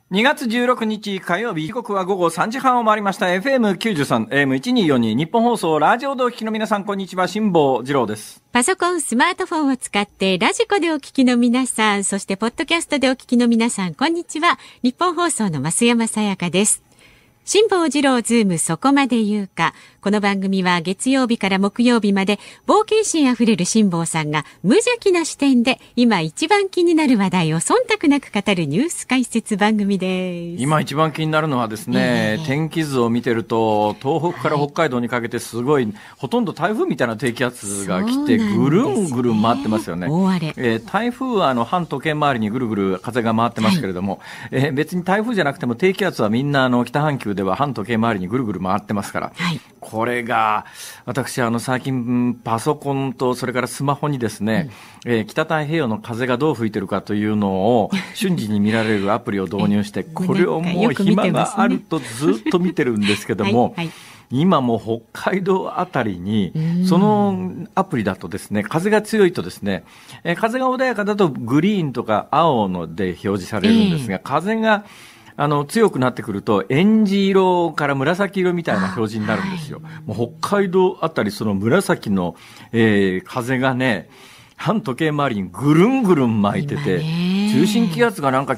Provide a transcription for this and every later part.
2月16日火曜日、時刻は午後3時半を回りました。 FM93 AM1242 日本放送ラジオでお聞きの皆さん、こんにちは。辛坊治郎です。 パソコン、スマートフォンを使ってラジコでお聞きの皆さん、そしてポッドキャストでお聞きの皆さん、こんにちは。日本放送の増山さやかです。辛坊治郎ズームそこまで言うか。この番組は月曜日から木曜日まで冒険心あふれる辛坊さんが無邪気な視点で今一番気になる話題を忖度なく語るニュース解説番組です。 今一番気になるのはですね、天気図を見てると東北から北海道にかけてすごい、ほとんど台風みたいな低気圧が来てぐるんぐるん回ってますよね。 大荒れ。 台風は反時計回りにぐるぐる風が回ってますけれども、別に台風じゃなくても低気圧はみんな北半球では反時計回りにぐるぐる回ってますから、 はい、 これが私最近パソコンとそれからスマホにですね、北太平洋の風がどう吹いてるかというのを瞬時に見られるアプリを導入してこれをもう暇があるとずっと見てるんですけども、はいはい、今もう北海道あたりにそのアプリだとですね、風が強いとですね、風が穏やかだとグリーンとか青ので表示されるんですが、風が強くなってくると、エンジ色から紫色みたいな表示になるんですよ。もう北海道あたり、その紫の、風がね、反時計回りにぐるんぐるん巻いてて、中心気圧がなんか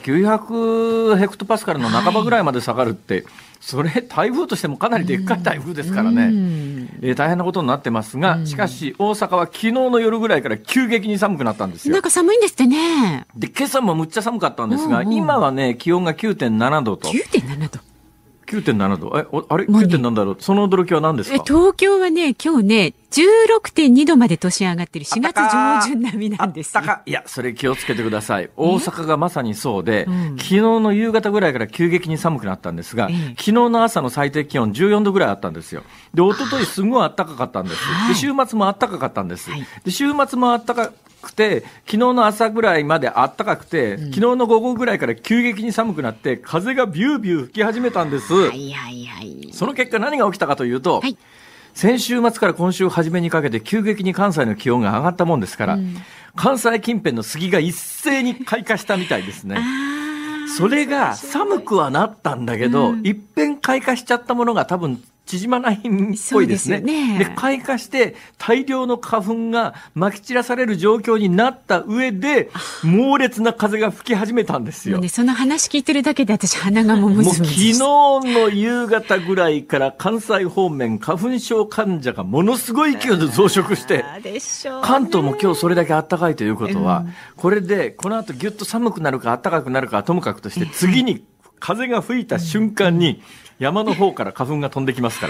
900ヘクトパスカルの半ばぐらいまで下がるって、それ台風としてもかなりでっかい台風ですからね、大変なことになってますが、しかし大阪は昨日の夜ぐらいから急激に寒くなったんですよ。 なんか寒いんですってね。 で、今朝もむっちゃ寒かったんですが、今はね、気温が 9.7 度と。 9.7 度 9.7 度。あれ 9.7 度。その驚きは何ですか？ 東京はね、今日ね、16.2 度まで年上がってる4月上旬並みなんですよ。 いや、それ気をつけてください。大阪がまさにそうで、昨日の夕方ぐらいから急激に寒くなったんですが、昨日の朝の最低気温14度ぐらいあったんですよ。で、一昨日すごい暖かかったんです。で、週末も暖かかったんです。で、週末も暖かくて、昨日の朝ぐらいまで暖かくて、昨日の午後ぐらいから急激に寒くなって、風がビュービュー吹き始めたんです。その結果何が起きたかというと、先週末から今週初めにかけて急激に関西の気温が上がったもんですから、関西近辺の杉が一斉に開花したみたいですね。それが寒くはなったんだけど、いっぺん開花しちゃったものが多分縮まないっぽいですね。で、開花して大量の花粉が撒き散らされる状況になった上で、猛烈な風が吹き始めたんですよ。 その話聞いてるだけで私鼻がもうムズムズして。 もう昨日の夕方ぐらいから関西方面花粉症患者がものすごい勢いで増殖して、関東も今日それだけ暖かいということは、これでこの後ギュッと寒くなるか暖かくなるかはともかくとして、次に風が吹いた瞬間に山の方から花粉が飛んできますから、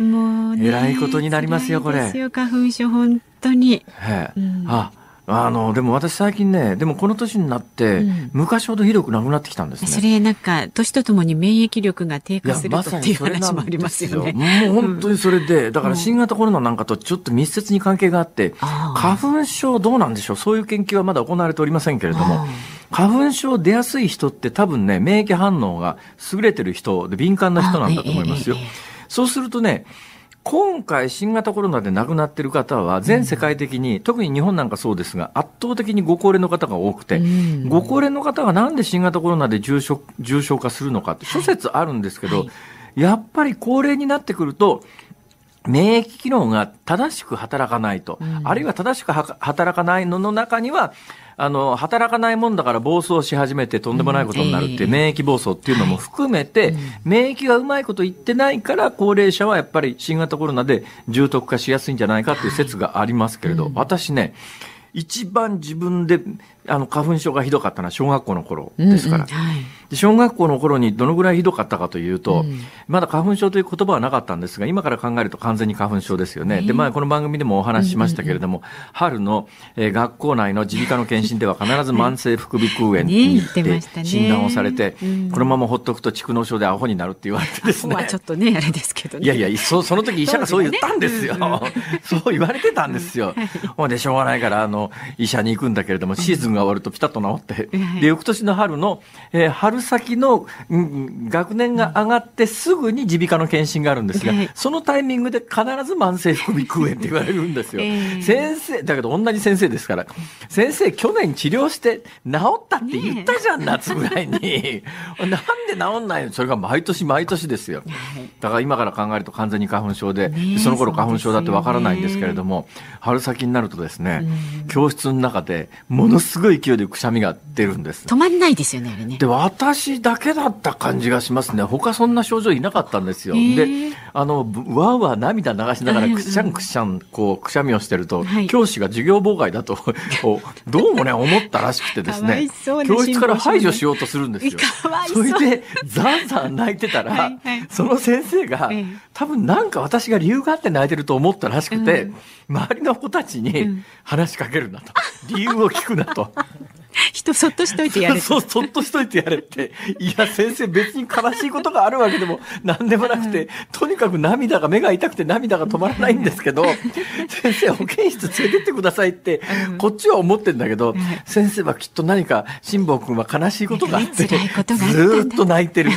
もうね、えらいことになりますよこれ。 花粉症本当に。 でも私最近ね、でもこの年になって、昔ほどひどくなくなってきたんですね。 それなんか年とともに免疫力が低下するっていう話もありますよね。 もう本当にそれで、だから新型コロナなんかとちょっと密接に関係があって、花粉症どうなんでしょう。そういう研究はまだ行われておりませんけれども、花粉症出やすい人って多分ね、免疫反応が優れてる人で敏感な人なんだと思いますよ。そうするとね、今回新型コロナで亡くなっている方は全世界的に、特に日本なんかそうですが、圧倒的にご高齢の方が多くて、ご高齢の方がなんで新型コロナで重症化するのかって諸説あるんですけど、やっぱり高齢になってくると免疫機能が正しく働かないと、あるいは正しく働かないのの中には働かないもんだから暴走し始めてとんでもないことになるって免疫暴走っていうのも含めて、免疫がうまいこと言ってないから高齢者はやっぱり新型コロナで重篤化しやすいんじゃないかっていう説がありますけれど、私ね、一番自分で花粉症がひどかったのは小学校の頃ですから、で小学校の頃にどのぐらいひどかったかというと、まだ花粉症という言葉はなかったんですが、今から考えると完全に花粉症ですよね。で、この番組でもお話ししましたけれども、春の、学校内の耳鼻科の検診では必ず慢性副鼻腔炎に診断をされて、このままほっとくと蓄膿症でアホになるって言われてですね。 ちょっとねあれですけどね。 いやその時医者がそう言ったんですよ。そう言われてたんですよ。でしょうがないから医者に行くんだけれども、手術ンが終わるとピタッと治って、で翌年の春の、春先の、学年が上がってすぐに耳鼻科の検診があるんですが、そのタイミングで必ず慢性副鼻腔炎って言われるんですよ。先生だけど同じ先生ですから、先生去年治療して治ったって言ったじゃん、夏ぐらいになんで治んないの。それが毎年毎年ですよ。だから今から考えると完全に花粉症で、その頃花粉症だってわからないんですけれども、春先になるとですね、教室の中でものすごい勢いでくしゃみが出るんです。 止まんないですよね、あれね。 で、私だけだった感じがしますね。他そんな症状いなかったんですよ。で、わーわー涙流しながらくしゃんくしゃんこうくしゃみをしてると、教師が授業妨害だとどうもね思ったらしくてですね、教室から排除しようとするんですよ。それでザンザン泣いてたら、その先生が多分なんか私が理由があって泣いてると思ったらしくて、周りの子たちに話しかけるなと、理由を聞くなと。 人そっとしといてやれ。 そう、そっとしといてやれって。いや、先生別に悲しいことがあるわけでも何でもなくて、とにかく目が痛くて涙が止まらないんですけど、先生保健室連れてってくださいって、こっちは思ってんだけど、先生はきっと何か辛坊君は悲しいことがあって、ずーっと泣いてるって、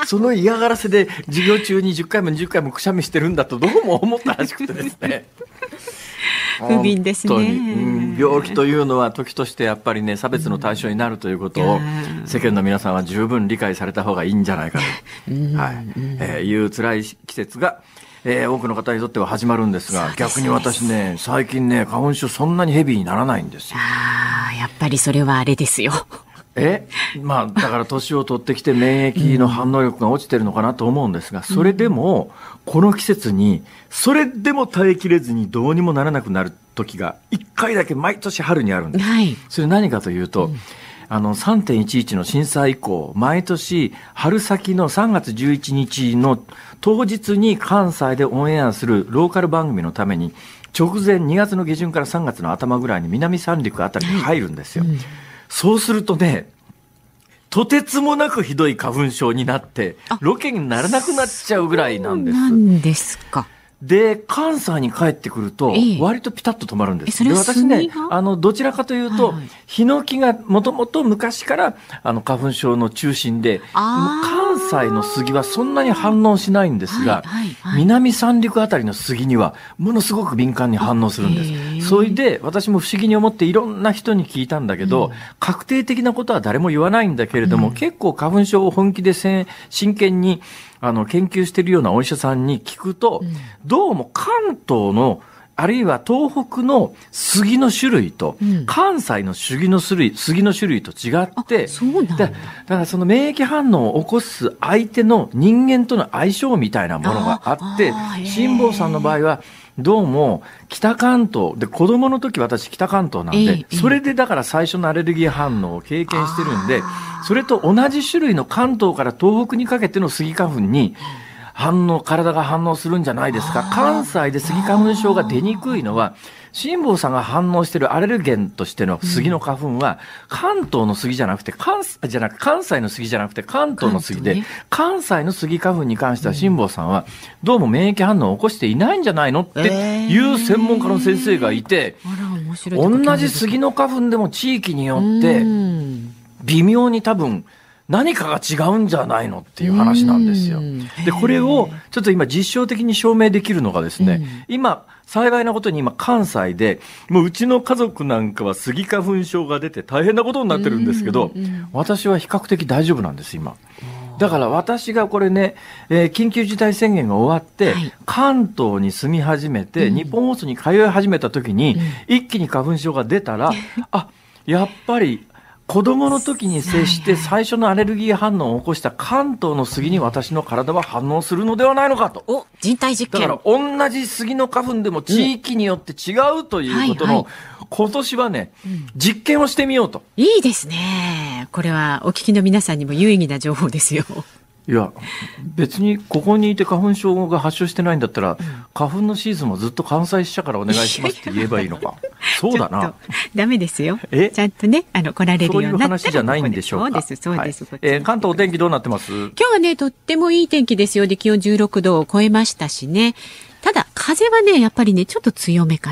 その嫌がらせで授業中に10回も20回もくしゃみしてるんだとどうも思ったらしくてですね。 不憫ですね。 病気というのは時としてやっぱりね、差別の対象になるということを世間の皆さんは十分理解された方がいいんじゃないかと、いう辛い季節が、多くの方にとっては始まるんですが、逆に私ね、最近ね、花粉症そんなにヘビーにならないんですよ。 やっぱりそれはあれですよ。 まあ、だから年を取ってきて免疫の反応力が落ちてるのかなと思うんですが、それでもこの季節にそれでも耐えきれずにどうにもならなくなる時が1回だけ毎年春にあるんです。それ何かというと、3.11 の震災以降、毎年春先の3月11日の当日に関西でオンエアするローカル番組のために、直前2月の下旬から3月の頭ぐらいに南三陸あたりに入るんですよ。そうするとね、とてつもなくひどい花粉症になって、ロケにならなくなっちゃうぐらいなんです。 なんですか。 で、関西に帰ってくると、割とピタッと止まるんです。で、私ね、どちらかというと、ヒノキがもともと昔から、花粉症の中心で、関西の杉はそんなに反応しないんですが、南三陸あたりの杉には、ものすごく敏感に反応するんです。それで、私も不思議に思っていろんな人に聞いたんだけど、確定的なことは誰も言わないんだけれども、結構花粉症を本気で真剣に、研究しているようなお医者さんに聞くと、どうも関東の、あるいは東北の杉の種類と、関西の杉の種類と違って、だからその免疫反応を起こす相手の人間との相性みたいなものがあって、辛坊さんの場合は、どうも北関東で、子供の時私北関東なんで、それでだから最初のアレルギー反応を経験してるんで、それと同じ種類の関東から東北にかけてのスギ花粉に体が反応するんじゃないですか。関西でスギ花粉症が出にくいのは、辛坊さんが反応しているアレルゲンとしてのスギの花粉は、関東のスギじゃなくて、関西のスギじゃなくて関東のスギで、関西のスギ花粉に関しては辛坊さんは、どうも免疫反応を起こしていないんじゃないのっていう専門家の先生がいて、同じスギの花粉でも地域によって、微妙に多分、何かが違うんじゃないのっていう話なんですよ。で、これをちょっと今実証的に証明できるのがですね、今、幸いなことに今関西で、もううちの家族なんかはスギ花粉症が出て大変なことになってるんですけど、私は比較的大丈夫なんです、今。だから私がこれね、緊急事態宣言が終わって、関東に住み始めて、日本放送に通い始めた時に、一気に花粉症が出たら、やっぱり、子供の時に接して最初のアレルギー反応を起こした関東の杉に私の体は反応するのではないのかと。 人体実験。 だから同じ杉の花粉でも地域によって違うということの、今年はね、実験をしてみようと。 いいですね。これはお聞きの皆さんにも有意義な情報ですよ。 いや、別にここにいて花粉症が発症してないんだったら、花粉のシーズンもずっと関西支社からお願いしますって言えばいいのか。そうだな。 ダメですよ。ちゃんとね、来られるようになったら。そういう話じゃないんでしょうか。そうです。 関東お天気どうなってます？ 今日はね、とってもいい天気ですよ。で、気温16度を超えましたしね。ただ、風はね、やっぱりね、ちょっと強めかな。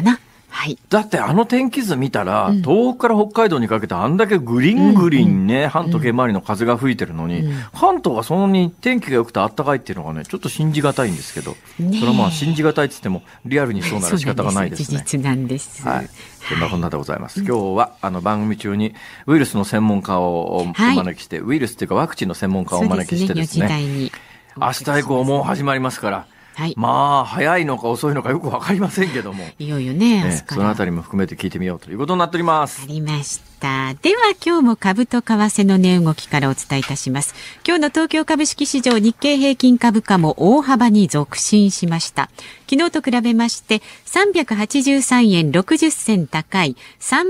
はい、 だってあの天気図見たら、東北から北海道にかけてあんだけグリングリンね、反時計回りの風が吹いてるのに、関東はそんなに天気が良くて暖かいっていうのがね、ちょっと信じがたいんですけど、それはまあ信じがたいって言ってもリアルにそうなら仕方がないですね。 事実なんです。 はい。そんなこんなでございます。今日は番組中にウイルスの専門家をお招きして、ウイルスっていうかワクチンの専門家をお招きしてですね、明日以降もう始まりますから、はい、まあ早いのか遅いのかよく分かりませんけども、 いよいよね、 そのあたりも含めて聞いてみようということになっております。 ありました。では今日も株と為替の値動きからお伝えいたします。今日の東京株式市場、日経平均株価も大幅に続伸しました。昨日と比べまして383円60銭高い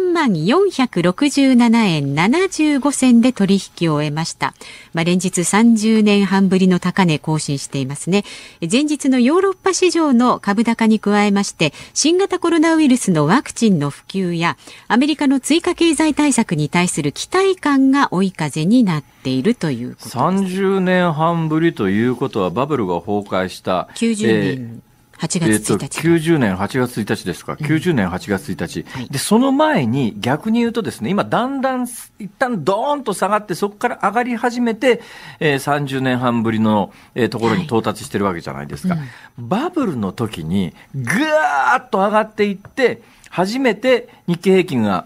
3467円75銭で取引を終えました。連日30年半ぶりの高値更新していますね。前日のヨーロッパ市場の株高に加えまして、新型コロナウイルスのワクチンの普及やアメリカの追加経済対策に対する期待感が追い風になっているということです。 30年半ぶりということはバブルが崩壊した 90年8月1日、 90年8月1日ですか、90年8月1日、はい、でその前に逆に言うとですね、今だんだん一旦ドーンと下がってそこから上がり始めて、30年半ぶりの、ところに到達してるわけじゃないですか、はい、バブルの時にぐーっと上がっていって初めて日経平均が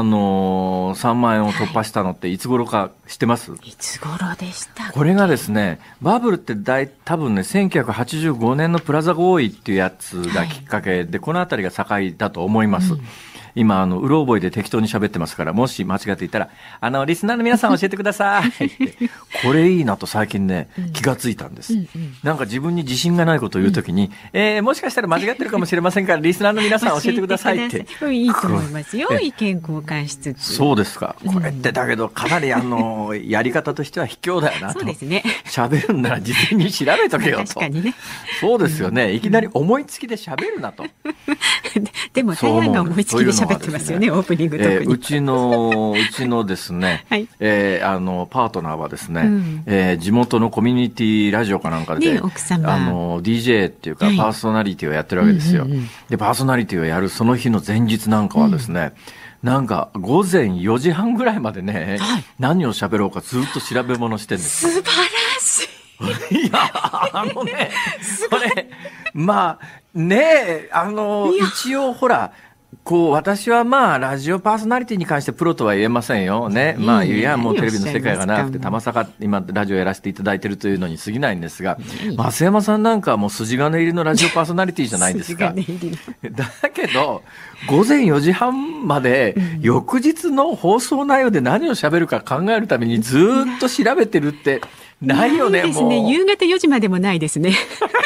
3万円を突破したのっていつ頃か知ってます？ いつ頃でしたっけ？ これがですね、バブルって多分ね、1985年のプラザ合意っていうやつがきっかけで、はい、このあたりが境だと思います。今うろ覚えで適当に喋ってますから、もし間違っていたらリスナーの皆さん教えてくださいってこれいいなと最近ね、気がついたんです、なんか自分に自信がないことを言うときに、もしかしたら間違ってるかもしれませんからリスナーの皆さん教えてくださいっていいと思いますよ。意見交換しつつ。 そうですか。これってだけどかなりやり方としては卑怯だよなと。 そうですね。 喋るんなら事前に調べとけよと。 確かにね。 そうですよね。いきなり思いつきで喋るなと。 でも大半が思いつきで喋ってますよね、オープニング特に。 うちのですね、はい、パートナーはですね、地元のコミュニティラジオかなんかで、 ね、奥様 DJ っていうか、パーソナリティをやってるわけですよ、でパーソナリティをやるその日の前日なんかはですね、なんか午前4時半ぐらいまでね、はい、何を喋ろうかずっと調べ物してるんです。 素晴らしい。 いやこれまあね一応ほら私はラジオパーソナリティに関してプロとは言えませんよね。いやもうテレビの世界が長くてたまさか今ラジオやらせていただいているというのに過ぎないんですが、増山さんなんかはもう筋金入りのラジオパーソナリティじゃないですか。だけど午前4時半まで翌日の放送内容で何を喋るか考えるためにずっと調べてるってないよね。 ないですね。もう夕方4時までもないですね。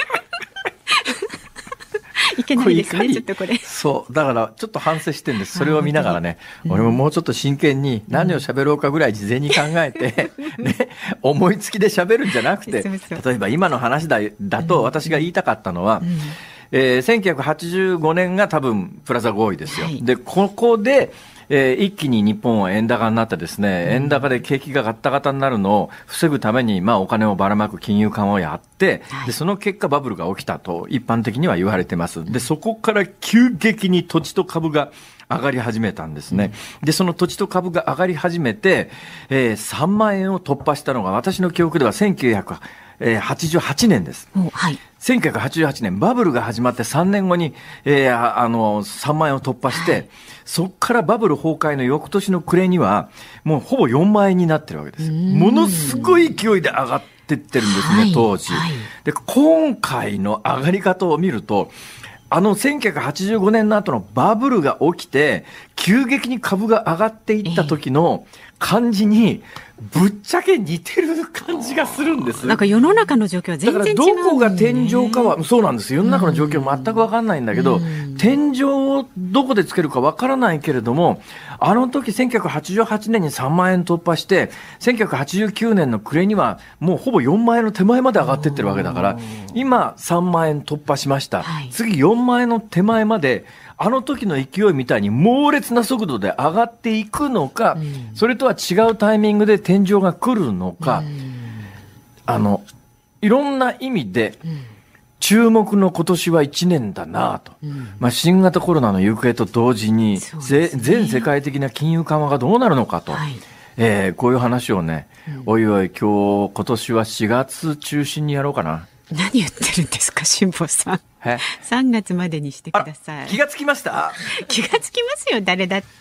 いけないですね、ちょっとこれ。 そうだからちょっと反省してるんです。それを見ながらね、俺ももうちょっと真剣に何を喋ろうかぐらい事前に考えて、ね、思いつきで喋るんじゃなくて、例えば今の話だと私が言いたかったのは、1985年が多分プラザ合意ですよ、はい、でここで一気に日本は円高になってですね、円高で景気がガッタガタになるのを防ぐために、お金をばらまく金融緩和をやって、でその結果バブルが起きたと一般的には言われてます。でそこから急激に土地と株が上がり始めたんですね。でその土地と株が上がり始めて、3万円を突破したのが私の記憶では1988年です。 はい、 1988年バブルが始まって3年後に、3万円を突破して、はい、そこからバブル崩壊の翌年の暮れにはもうほぼ4万円になってるわけです。ものすごい勢いで上がってってるんですね、はい、当時、はい、で今回の上がり方を見ると1985年の後のバブルが起きて急激に株が上がっていった時の感じにぶっちゃけ似てる感じがするんです。 なんか世の中の状況は全然違う、ね、 だからどこが天井かはそうなんです。世の中の状況全く分かんないんだけど、天井をどこでつけるか分からないけれども、あの時1988年に3万円突破して1989年の暮れにはもうほぼ4万円の手前まで上がってってるわけだから、今3万円突破しました、はい、次4万円の手前まであの時の勢いみたいに猛烈な速度で上がっていくのか、それとは違うタイミングで天井が来るのか、いろんな意味で、 注目の今年は1年だなと、新型コロナの行方と同時に、全世界的な金融緩和がどうなるのかと、こういう話をね、おいおい今年は4月中心にやろうかな。 何言ってるんですか、辛坊さん。3月までにしてください。 気がつきました？ 気がつきますよ、誰だって。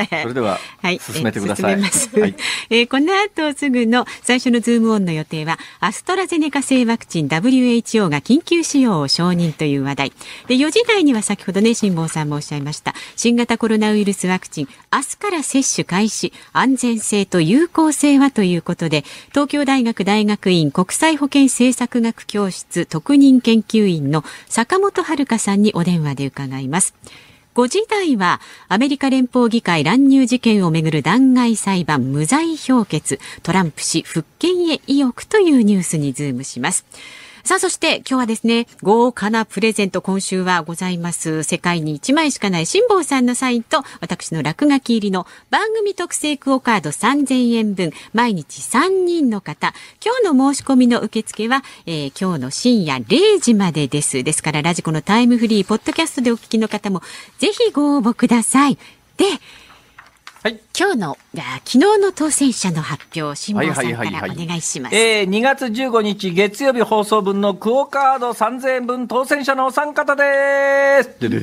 それでは、進めてください。 この後すぐの最初のズームオンの予定は、アストラゼネカ製ワクチン WHO が緊急使用を承認という話題で、4時台には先ほどね、辛坊さんもおっしゃいました新型コロナウイルスワクチン、明日から接種開始、安全性と有効性はということで、東京大学大学院国際保健政策学教室特任研究員の坂本遥さんにお電話で伺います。5時台はアメリカ連邦議会乱入事件をめぐる弾劾裁判無罪評決、トランプ氏復権へ意欲というニュースにズームします。さあ、そして今日はですね、豪華なプレゼント今週はございます。世界に1枚しかない辛坊さんのサインと私の落書き入りの番組特製クオカード3000円分、毎日3人の方、今日の申し込みの受付は、今日の深夜0時までです。ですからラジコのタイムフリーポッドキャストでお聞きの方もぜひご応募ください。で、今日の昨日の当選者の発表、辛坊さんからお願いします。 2月15日月曜日放送分のクオカード3000円分当選者のお三方です。で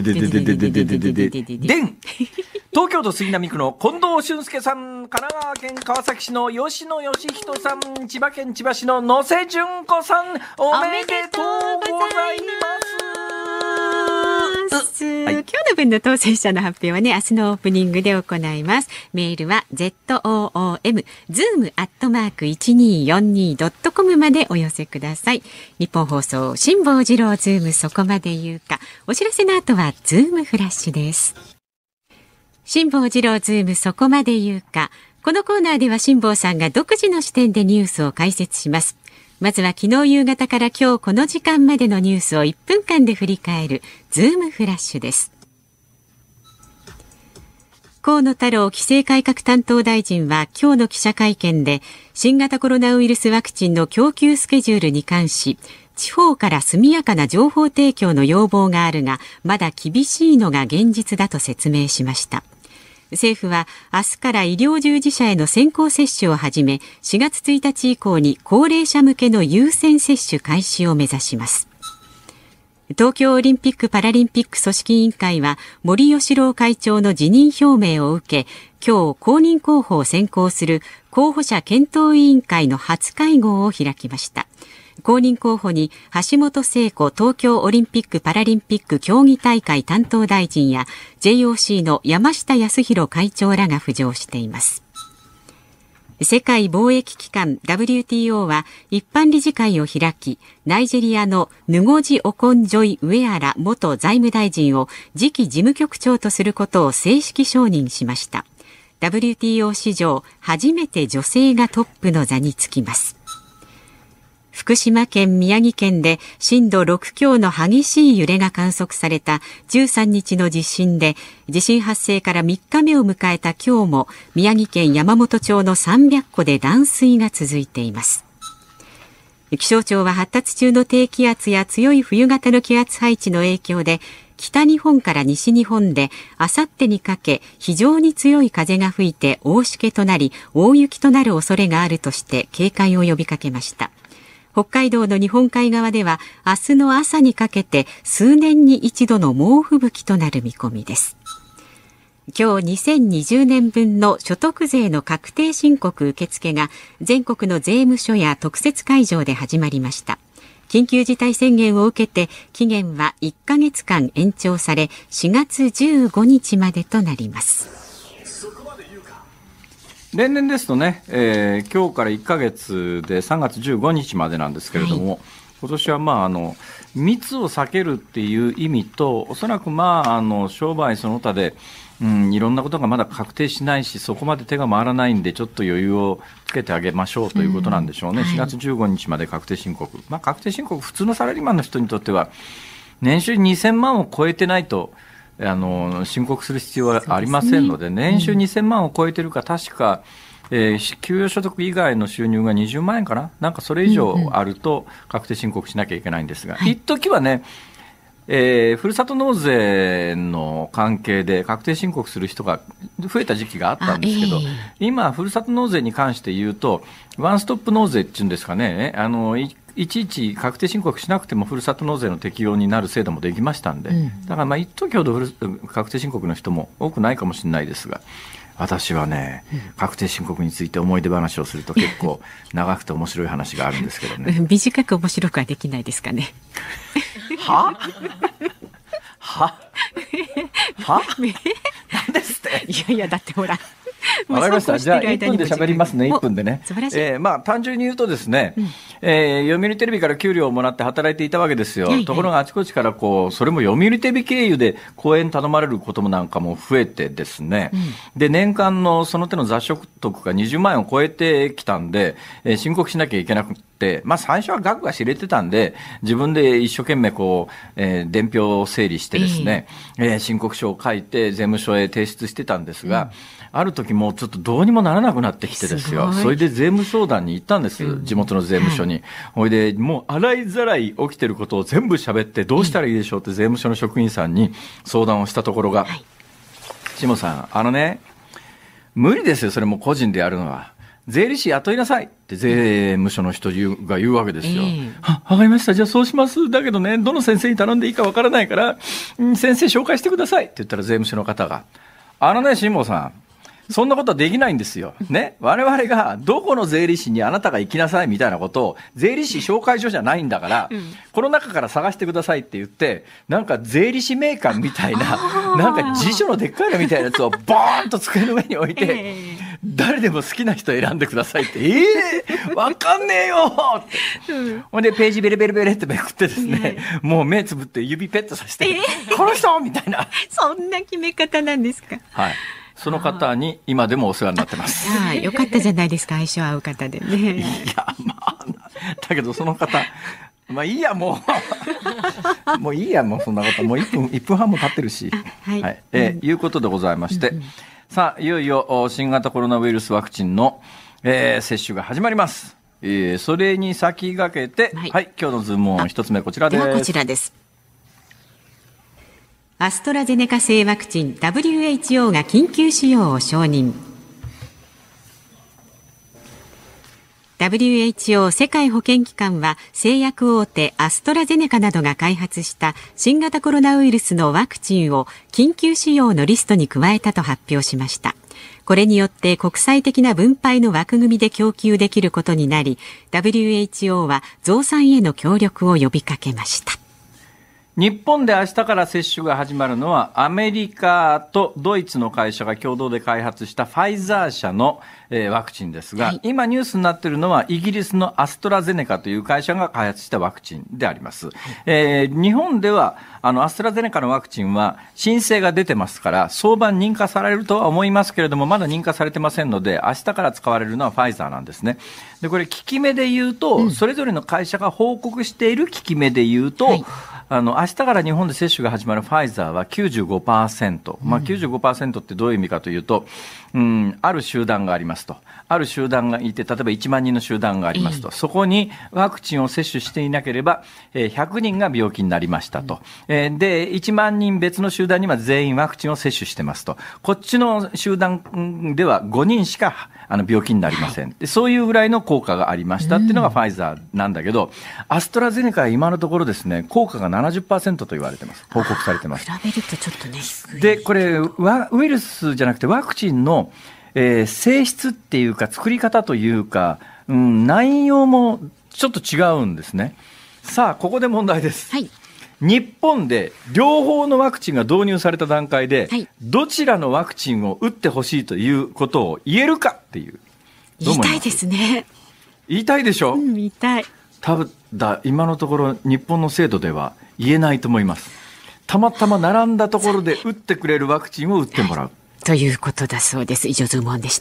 ん東京都杉並区の近藤俊介さん、神奈川県川崎市の吉野義人さん、千葉県千葉市の野瀬純子さん、おめでとうございます。 今日の分の当選者の発表はね、明日のオープニングで行います。メールは zoom@1242.com までお寄せください。日本放送辛坊治郎ズームそこまで言うか。お知らせの後はズームフラッシュです。辛坊治郎ズームそこまで言うか。このコーナーでは辛坊さんが独自の視点でニュースを解説します。まずは昨日夕方から今日この時間までのニュースを1分間で振り返るズームフラッシュです。河野太郎規制改革担当大臣は今日の記者会見で、新型コロナウイルスワクチンの供給スケジュールに関し、地方から速やかな情報提供の要望があるが、まだ厳しいのが現実だと説明しました。政府は明日から医療従事者への先行接種を始め、4月1日以降に高齢者向けの優先接種開始を目指します。東京オリンピック・パラリンピック組織委員会は森喜朗会長の辞任表明を受け、今日公認候補を選考する候補者検討委員会の初会合を開きました。公認候補に橋本聖子東京オリンピック・パラリンピック競技大会担当大臣や JOC の山下康弘会長らが浮上しています。世界貿易機関 WTO は一般理事会を開き、ナイジェリアのヌゴジ・オコンジョイ・ウェアラ元財務大臣を次期事務局長とすることを正式承認しました。 WTO 史上初めて女性がトップの座につきます。福島県、宮城県で震度6強の激しい揺れが観測された13日の地震で、地震発生から3日目を迎えた今日も宮城県山本町の300戸で断水が続いています。気象庁は発達中の低気圧や強い冬型の気圧配置の影響で、北日本から西日本であさってにかけ非常に強い風が吹いて大しけとなり大雪となる恐れがあるとして警戒を呼びかけました。北海道の日本海側では明日の朝にかけて数年に一度の猛吹雪となる見込みです。今日2020年分の所得税の確定申告受付が全国の税務署や特設会場で始まりました。緊急事態宣言を受けて期限は1ヶ月間延長され、4月15日までとなります。 例年ですとね、今日から1ヶ月で3月15日までなんですけれども、今年は密を避けるっていう意味と、おそらく商売その他で、いろんなことがまだ確定しないし、そこまで手が回らないんでちょっと余裕をつけてあげましょうということなんでしょうね。4月15日まで確定申告、確定申告普通のサラリーマンの人にとっては年収2000万を超えてないと申告する必要はありませんので、年収2000万を超えてるか、確か給与所得以外の収入が20万円かな、なんかそれ以上あると確定申告しなきゃいけないんですが、一時はね、ふるさと納税の関係で確定申告する人が増えた時期があったんですけど、今、ふるさと納税に関して言うと、ワンストップ納税っていうんですかね、いちいち確定申告しなくてもふるさと納税の適用になる制度もできましたんで、だから一時ほど確定申告の人も多くないかもしれないですが、私はね、確定申告について思い出話をすると結構長くて面白い話があるんですけどね。 短く面白くはできないですかね。 はなんですって。 いやだってほら。 わかりました。じゃあ1分で喋りますね。1分でね。 素晴らしい。 単純に言うとですね、読売テレビから給料をもらって働いていたわけですよ。ところがあちこちからそれも読売テレビ経由で講演頼まれることもなんかも増えてですね、で年間のその手の雑所得が20万円を超えてきたんで、申告しなきゃいけなくて、最初は額が知れてたんで、自分で一生懸命伝票を整理してですね、申告書を書いて税務署へ提出してたんですが、ある時もうちょっとどうにもならなくなってきてですよ。それで税務相談に行ったんです、地元の税務署に。ほいでもう洗いざらい起きてることを全部喋ってどうしたらいいでしょうって税務署の職員さんに相談をしたところが、下さん、無理ですよ、それも個人でやるのは。税理士雇いなさいって税務署の人が言うわけですよ。わかりました。じゃあそうします。だけどね、どの先生に頼んでいいかわからないから、先生紹介してくださいって言ったら税務署の方が、辛坊さん、そんなことはできないんですよ。ね。我々がどこの税理士にあなたが行きなさいみたいなことを、税理士紹介所じゃないんだから、この中から探してくださいって言って、なんか税理士名鑑みたいな、なんか辞書のでっかいのみたいなやつをボーンと机の上に置いて、誰でも好きな人選んでくださいって、わかんねえよって。ほんでページベレベレベレってめくってですね、もう目つぶって指ペットさせて、この人みたいな。 そんな決め方なんですか。 はい。その方に今でもお世話になってます。 よかったじゃないですか、相性合う方でね。 いや、だけどその方、いいや、もう。もういいや、もうそんなこと。もう1分半も経ってるし。いうことでございまして。さあ、いよいよ新型コロナウイルスワクチンの、接種が始まります。それに先駆けて、今日のズームオン一つ目こちらです。 ではこちらです。アストラゼネカ製ワクチン WHO が緊急使用を承認。 WHO 世界保健機関は製薬大手アストラゼネカなどが開発した新型コロナウイルスのワクチンを緊急使用のリストに加えたと発表しました。これによって国際的な分配の枠組みで供給できることになり、 WHO は増産への協力を呼びかけました。 日本で明日から接種が始まるのはアメリカとドイツの会社が共同で開発したファイザー社のワクチンですが、今ニュースになっているのはイギリスのアストラゼネカという会社が開発したワクチンであります。日本ではアストラゼネカのワクチンは申請が出てますから早晩認可されるとは思いますけれども、まだ認可されてませんので明日から使われるのはファイザーなんですね。でこれ効き目で言うと、それぞれの会社が報告している効き目で言うと、明日から日本で接種が始まるファイザーは 95%、95% ってどういう意味かというと、ある集団がありますと。ある集団がいて、例えば1万人の集団がありますと。そこにワクチンを接種していなければ、100人が病気になりましたと。で、1万人別の集団には全員ワクチンを接種してますと。こっちの集団では5人しか病気になりません。でそういうぐらいの効果がありましたっていうのがファイザーなんだけど、アストラゼネカは今のところですね、効果が 70% と言われてます。報告されてます。 比べるとちょっとね。 で、これウイルスじゃなくてワクチンの性質っていうか作り方というか、内容もちょっと違うんですね。さあここで問題です、日本で両方のワクチンが導入された段階で、どちらのワクチンを打ってほしいということを言えるかっていう。 言いたいですね。 言いたいでしょ、 言いたい。 多分今のところ日本の制度では言えないと思います。たまたま並んだところで打ってくれるワクチンを打ってもらう、 ということだそうです。以上ズームオンでした。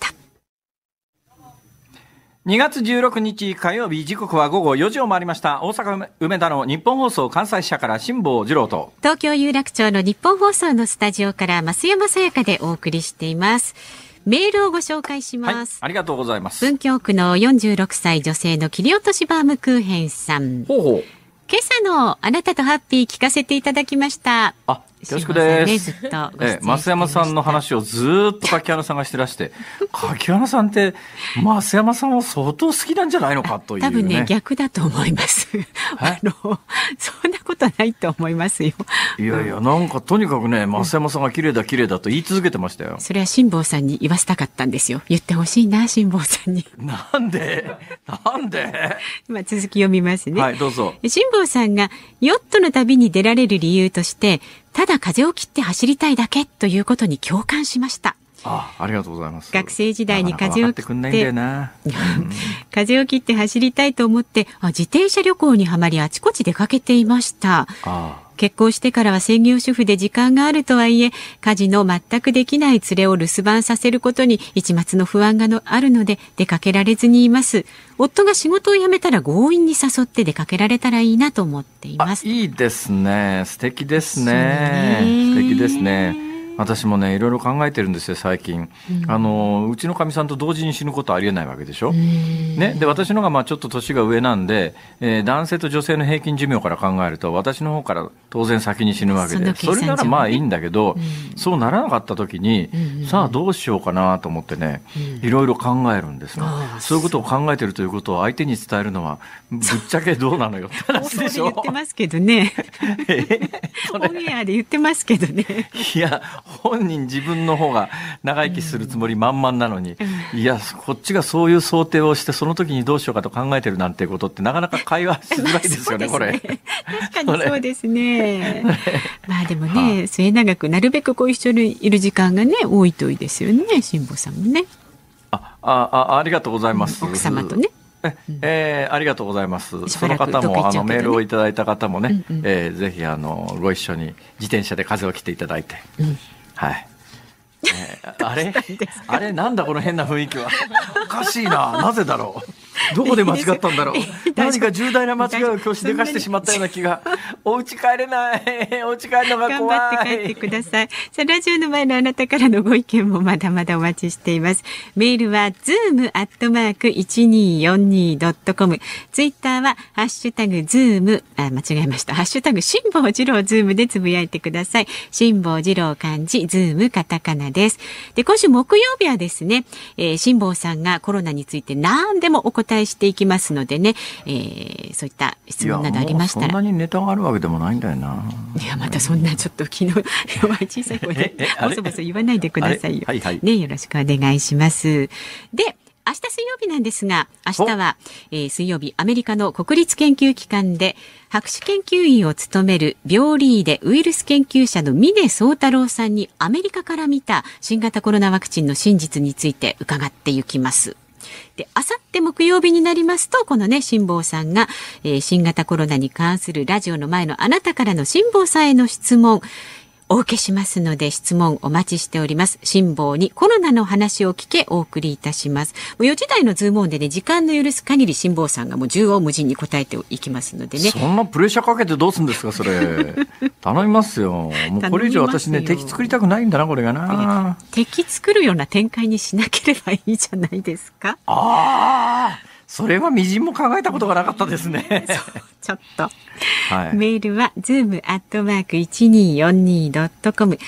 2月16日火曜日、時刻は午後4時を回りました。大阪梅田の日本放送関西支社から辛坊治郎と、 東京有楽町の日本放送のスタジオから増山さやかでお送りしています。 メールをご紹介します。 はい、ありがとうございます。 文京区の46歳女性の切り落としバームクーヘンさん。 ほうほう。 今朝のあなたとハッピー聞かせていただきました。 あ、恐縮です。 ずっと増山さんの話をずっと柿原さんがしてらして、柿原さんって増山さんを相当好きなんじゃないのかという、ね。 多分ね、逆だと思います。そんなことないと思いますよ。 いやいや、なんかとにかくね、増山さんが綺麗だ綺麗だと言い続けてましたよ。 それは辛坊さんに言わせたかったんですよ。言ってほしいな、辛坊さんに。 なんでまあ、続き読みますね。 はい、どうぞ。 辛坊さんがヨットの旅に出られる理由として、ただ風を切って走りたいだけということに共感しました。 ありがとうございます。 学生時代に風を切ってくんないんだよな。 風を切って走りたいと思って自転車旅行にはまりあちこち出かけていました。結婚してからは専業主婦で時間があるとはいえ、家事の全くできない連れを留守番させることに一抹の不安があるので出かけられずにいます。夫が仕事を辞めたら強引に誘って出かけられたらいいなと思っています。 いいですね。素敵ですね。素敵ですね。私もね、いろいろ考えてるんですよ、最近。うちのかみさんと同時に死ぬことはありえないわけでしょ。ね。で、私のがちょっと年が上なんで、男性と女性の平均寿命から考えると、私の方から当然先に死ぬわけで、それならまあいいんだけど、そうならなかった時に、さあどうしようかなと思ってね、いろいろ考えるんですが、そういうことを考えてるということを相手に伝えるのは、ぶっちゃけどうなのよって話でしょ。 言ってますけどね。オンエアで言ってますけどね。 いや、本人自分の方が長生きするつもり満々なのに、いや、こっちがそういう想定をしてその時にどうしようかと考えてるなんてことってなかなか会話しづらいですよね、これ。 確かにそうですね。まあでもね、末永くなるべく一緒にいる時間がね、多いといいですよね、辛坊さんもね。 ありがとうございます。 奥様とね。 ありがとうござざいます。その方もメールをいただいた方もね、ぜひご一緒に自転車で風を切っていただいて、はい。あれなんだこの変な雰囲気は。おかしいな。なぜだろう。どこで間違ったんだろう。何か重大な間違いを今日しでかしてしまったような気が。お家帰れない。お家帰るのが怖い。 頑張って帰ってください。さあ、ラジオの前のあなたからのご意見もまだまだお待ちしています。メールは zoom@1242.com。ツイッターはハッシュタグズーム、間違えました。ハッシュタグ辛坊治郎ズームでつぶやいてください。辛坊治郎漢字、ズームカタカナです。で、今週木曜日はですね、辛坊さんがコロナについて何でもお答えしていきますのでね、そういった質問などありましたら。 そんなにネタがあるわけでもないんだよな。 いや、またそんなちょっと昨日小さい声でボソボソ言わないでくださいよ。ね、よろしくお願いします。で、明日水曜日なんですが、明日は、水曜日アメリカの国立研究機関で博士研究員を務める病理医でウイルス研究者の峰宗太郎さんにアメリカから見た新型コロナワクチンの真実について伺っていきます。で、あさって木曜日になりますと、このね、辛坊さんが、新型コロナに関するラジオの前のあなたからの辛坊さんへの質問、お受けしますので質問お待ちしております。辛坊にコロナの話を聞けお送りいたします。もう4時台のズームオンでね、時間の許す限り辛坊さんがもう縦横無尽に答えていきますのでね。 そんなプレッシャーかけてどうするんですか、それ。頼みますよ。もうこれ以上私ね、敵作りたくないんだな、これがな。 敵作るような展開にしなければいいじゃないですか。 それはみじんも考えたことがなかったですね。 ちょっと、メールは zoom@1242.com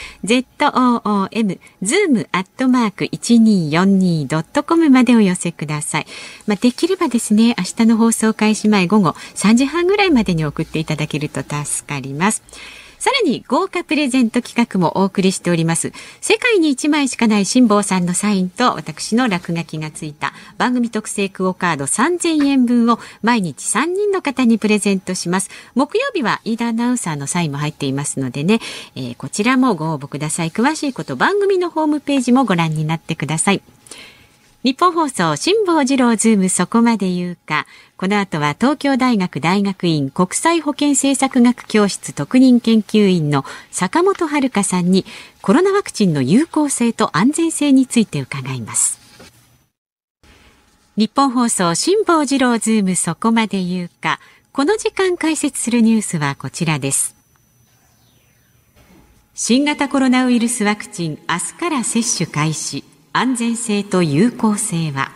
zoom@1242.com までお寄せください。できればですね、明日の放送開始前午後3時半ぐらいまでに送っていただけると助かります。さらに豪華プレゼント企画もお送りしております。世界に1枚しかない辛坊さんのサインと私の落書きがついた番組特製クオカード3000円分を毎日3人の方にプレゼントします。木曜日は飯田アナウンサーのサインも入っていますのでね、こちらもご応募ください。詳しいこと番組のホームページもご覧になってください。日本放送辛坊治郎ズームそこまで言うか。この後は東京大学大学院国際保健政策学教室特任研究員の坂本遥さんにコロナワクチンの有効性と安全性について伺います。日本放送辛坊治郎ズームそこまで言うか。この時間解説するニュースはこちらです。新型コロナウイルスワクチン明日から接種開始。 安全性と有効性は。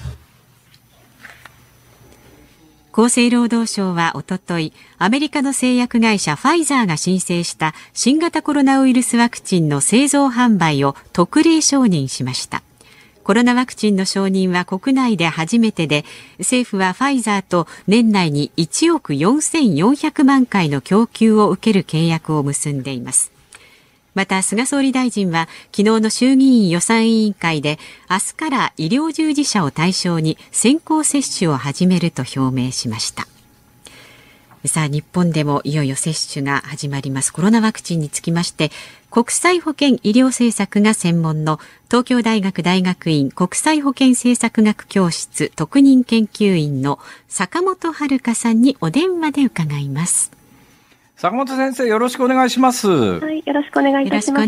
厚生労働省はおととい、アメリカの製薬会社ファイザーが申請した新型コロナウイルスワクチンの製造販売を特例承認しました。コロナワクチンの承認は国内で初めてで、政府はファイザーと年内に1億4400万回の供給を受ける契約を結んでいます。また菅総理大臣は昨日の衆議院予算委員会で、明日から医療従事者を対象に先行接種を始めると表明しました。さあ、日本でもいよいよ接種が始まります。コロナワクチンにつきまして、国際保健医療政策が専門の東京大学大学院国際保健政策学教室特任研究員の坂本遥さんにお電話で伺います。 坂本先生、よろしくお願いします。 はい、よろしくお願いいたします。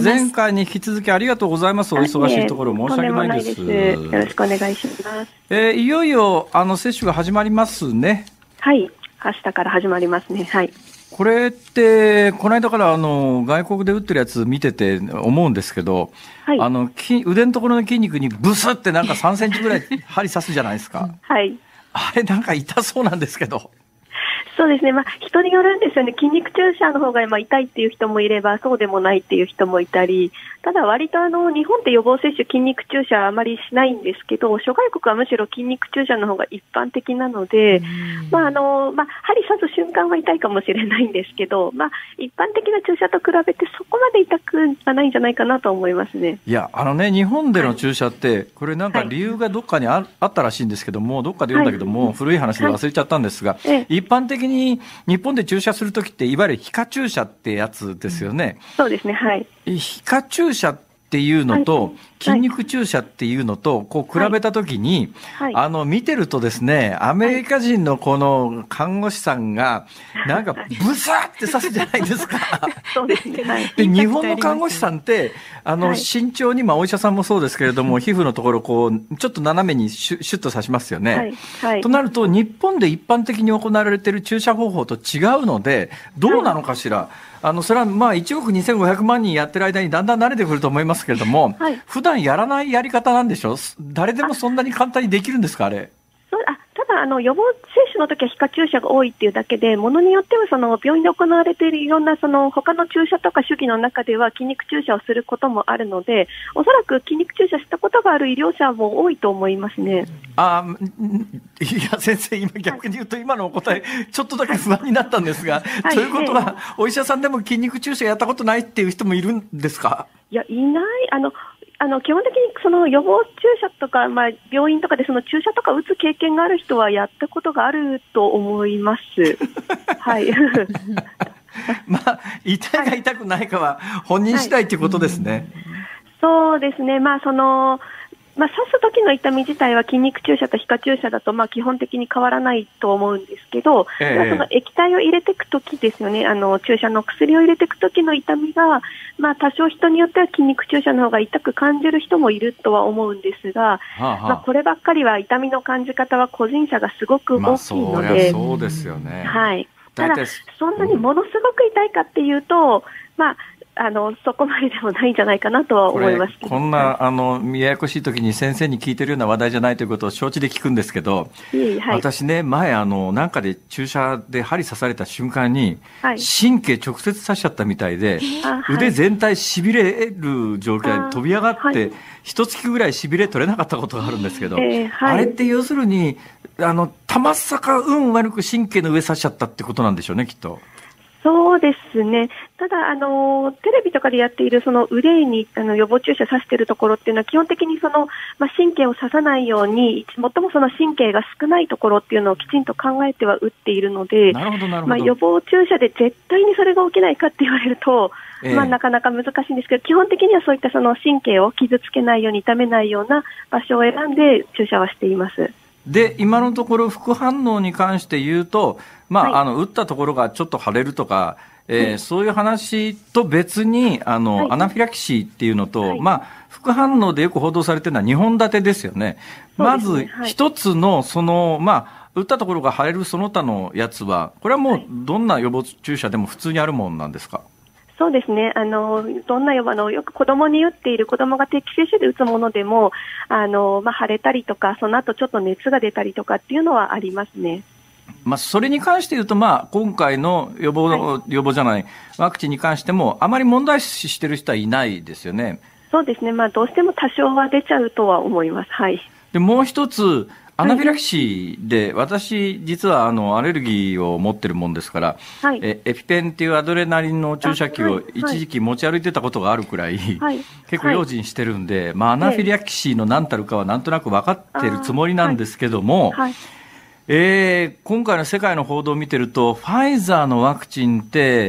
前回に引き続きありがとうございます。お忙しいところ申し訳ないです。 よろしくお願いします。 いよいよ接種が始まりますね。 はい、明日から始まりますね。はい。 これってこの間から外国で打ってるやつ見てて思うんですけど、はい、腕のところの筋肉にブスってなんか3センチぐらい針刺すじゃないですか。 はい。 あれなんか痛そうなんですけど。 そうですね、人によるんですよね。筋肉注射の方が痛いっていう人もいれば、そうでもないっていう人もいたり、ただ割と日本って予防接種筋肉注射あまりしないんですけど、諸外国はむしろ筋肉注射の方が一般的なので、針刺す瞬間は痛いかもしれないんですけど、一般的な注射と比べてそこまで痛くはないんじゃないかなと思いますね。 いや、日本での注射って、これなんか理由がどっかにあったらしいんですけども、どっかで読んだけども、古い話で忘れちゃったんですが、一般的に日本で注射するときって、いわゆる皮下注射ってやつですよね。 そうですね、はい。 皮下注射っていうのと、筋肉注射っていうのとこう比べたときに、見てるとですね、アメリカ人のこの看護師さんがなんかブサーって刺すじゃないですか。 そうですね、はい。 で日本の看護師さんって慎重に、お医者さんもそうですけれども、皮膚のところこうちょっと斜めにシュッと刺しますよね。 はいはい、 となると日本で一般的に行われている注射方法と違うので、どうなのかしら。それは1億2500万人やってる間にだんだん慣れてくると思いますけれども、普段やらないやり方なんでしょ。誰でもそんなに簡単にできるんですか、あれ。 ただ予防接種の時は皮下注射が多いっていうだけで、ものによっては病院で行われているいろんな他の注射とか手技の中では筋肉注射をすることもあるので、おそらく筋肉注射したことがある医療者も多いと思いますね。 いや先生、今逆に言うと今のお答えちょっとだけ不安になったんですが、ということはお医者さんでも筋肉注射やったことないっていう人もいるんですか。 いや、いない。基本的に予防注射とか、病院とかで注射とか打つ経験がある人はやったことがあると思います。はい。 痛いか痛くないかは本人次第ということですね。 そうですね。刺す時の痛み自体は筋肉注射と皮下注射だと基本的に変わらないと思うんですけど、その液体を入れていく時ですよね。注射の薬を入れていく時の痛みが、多少人によっては筋肉注射の方が痛く感じる人もいるとは思うんですが、こればっかりは痛みの感じ方は個人差がすごく大きいので、 そうですよね。 はい。ただそんなにものすごく痛いかっていうと、そこまででもないんじゃないかなとは思いますけど。 こんなややこしい時に先生に聞いてるような話題じゃないということを承知で聞くんですけど、私ね、前なんかで注射で針刺された瞬間に、神経直接刺しちゃったみたいで、腕全体しびれる状況で飛び上がって、一月ぐらいしびれ取れなかったことがあるんですけど、あれって要するにたまさか運悪く神経の上刺しちゃったってことなんでしょうね、きっと。 そうですね。ただテレビとかでやっている腕に予防注射刺しているところっていうのは基本的に神経を刺さないように、最も神経が少ないところっていうのをきちんと考えては打っているので、予防注射で絶対にそれが起きないかって言われると、なかなか難しいんですけど、基本的にはそういった神経を傷つけないように、痛めないような場所を選んで注射はしています。 で今のところ副反応に関して言うと、打ったところがちょっと腫れるとか、そういう話と別にアナフィラキシーっていうのと、副反応でよく報道されているのは2本立てですよね。まず一つの打ったところが腫れるその他のやつは、これはもうどんな予防注射でも普通にあるものなんですか。 そうですね。どんなよく子供に打っている子供が定期接種で打つものでも、腫れたりとか、その後ちょっと熱が出たりとかっていうのはありますね。 それに関して言うと、今回の予防じゃない、ワクチンに関しても、あまり問題視している人はいないですよね。 そうですね。どうしても多少は出ちゃうとは思います。はい。 で、もう一つ、アナフィラキシーで、私、実はアレルギーを持ってるもんですから、はい、エピペンっていうアドレナリンの注射器を一時期持ち歩いてたことがあるくらい、結構用心してるんで、アナフィラキシーの何たるかはなんとなく分かってるつもりなんですけども、今回の世界の報道を見てると、ファイザーのワクチンって、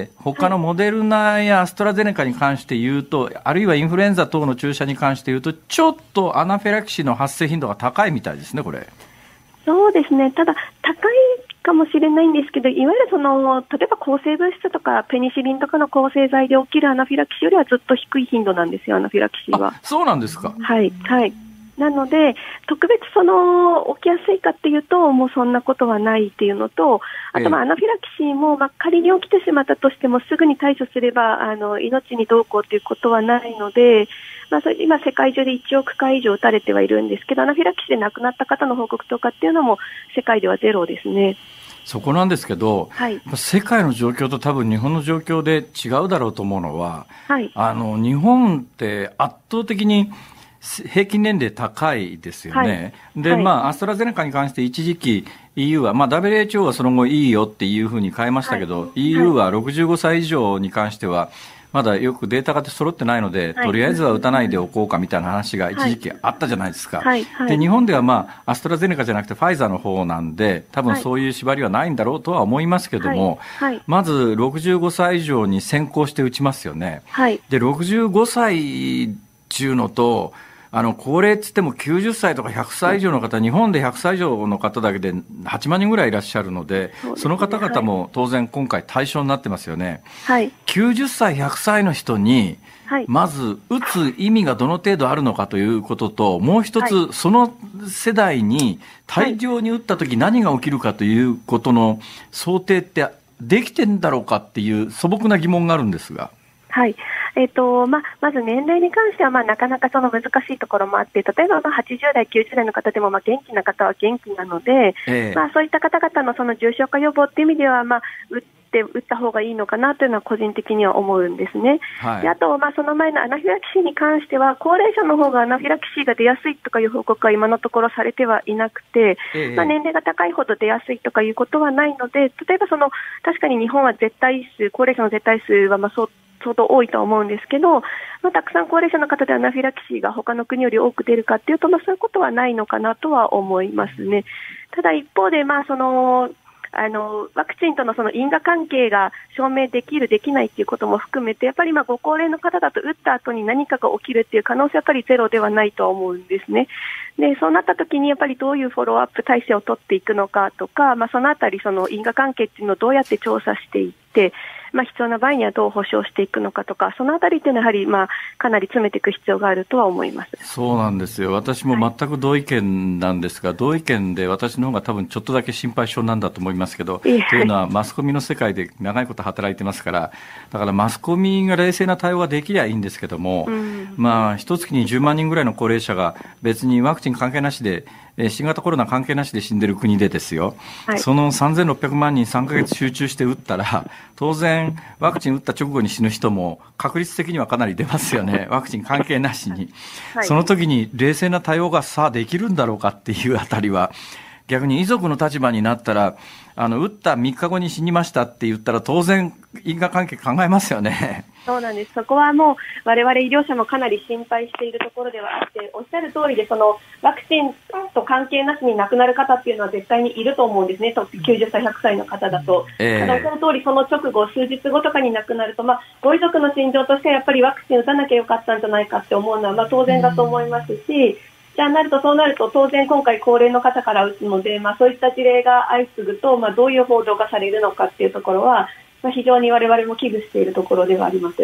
他のモデルナやアストラゼネカに関して言うと、あるいはインフルエンザ等の注射に関して言うと、ちょっとアナフィラキシーの発生頻度が高いみたいですね、これ。 そうですね。ただ、高いかもしれないんですけど、いわゆる例えば抗生物質とかペニシリンとかの抗生剤で起きるアナフィラキシーよりはずっと低い頻度なんですよ、アナフィラキシーは。 そうなんですか。 はい。はい。なので、特別起きやすいかっていうと、もうそんなことはないっていうのと、あとアナフィラキシーも、仮に起きてしまったとしてもすぐに対処すれば、命にどうこうということはないので、今世界中で1億回以上打たれてはいるんですけど、アナフィラキシーで亡くなった方の報告とかっていうのも世界ではゼロですね。 そこなんですけど、はい、世界の状況と多分日本の状況で違うだろうと思うのは、はい、日本って圧倒的に平均年齢高いですよね。はい、で、アストラゼネカに関して一時期 EU は、WHO はその後いいよっていうふうに変えましたけど、EU は65歳以上に関しては、まだよくデータが揃ってないので、とりあえずは打たないでおこうかみたいな話が一時期あったじゃないですか。で、日本ではアストラゼネカじゃなくてファイザーの方なんで、多分そういう縛りはないんだろうとは思いますけども、まず65歳以上に先行して打ちますよね。で、65歳っていうのと、高齢って言っても90歳とか100歳以上の方、日本で100歳以上の方だけで8万人ぐらいいらっしゃるので、その方々も当然今回対象になってますよね。90歳、100歳の人に、まず打つ意味がどの程度あるのかということと、もう一つ、その世代に大量に打ったとき何が起きるかということの想定ってできてんだろうかっていう素朴な疑問があるんですが。 はい。まず年齢に関しては、なかなか難しいところもあって、例えば80代、90代の方でも、元気な方は元気なので、そういった方々のその重症化予防っていう意味では、打った方がいいのかなというのは個人的には思うんですね。で、あと、その前のアナフィラキシーに関しては、高齢者の方がアナフィラキシーが出やすいとかいう報告は今のところされてはいなくて、年齢が高いほど出やすいとかいうことはないので、例えば確かに日本は高齢者の絶対数は相当多いと思うんですけど、たくさん高齢者の方でアナフィラキシーが他の国より多く出るかというと、そういうことはないのかなとは思いますね。ただ一方で、ワクチンとの因果関係が証明できる、できないということも含めて、やっぱりご高齢の方だと打った後に何かが起きるという可能性はやっぱりゼロではないと思うんですね。で、そうなった時にやっぱりどういうフォローアップ体制を取っていくのかとか、そのあたり因果関係っていうのをどうやって調査していって、必要な場合にはどう保障していくのかとか、そのあたりっていうのはやはりかなり詰めていく必要があるとは思います。 そうなんですよ。私も全く同意見なんですが、同意見で私の方が多分ちょっとだけ心配性なんだと思いますけど、というのはマスコミの世界で長いこと働いてますから、だからマスコミが冷静な対応ができりゃいいんですけども、一月に10万人ぐらいの高齢者が別にワクチン関係なしで、新型コロナ関係なしで死んでる国でですよ、その3600万人3ヶ月集中して打ったら、当然ワクチン打った直後に死ぬ人も確率的にはかなり出ますよね。ワクチン関係なしに、その時に冷静な対応がさあできるんだろうかっていうあたりは、逆に遺族の立場になったら、打った3日後に死にましたって言ったら当然因果関係考えますよね。 そうなんです。そこはもう我々医療者もかなり心配しているところではあって、おっしゃる通りでワクチンと関係なしに亡くなる方っていうのは絶対にいると思うんですね。90歳、100歳の方だと。その通りその直後、数日後とかに亡くなると、ご遺族の心情としてはやっぱりワクチン打たなきゃよかったんじゃないかって思うのは当然だと思いますし、そうなると当然今回高齢の方から打つので、そういった事例が相次ぐと、どういう報道がされるのかっていうところは、非常に我々も危惧しているところではあります。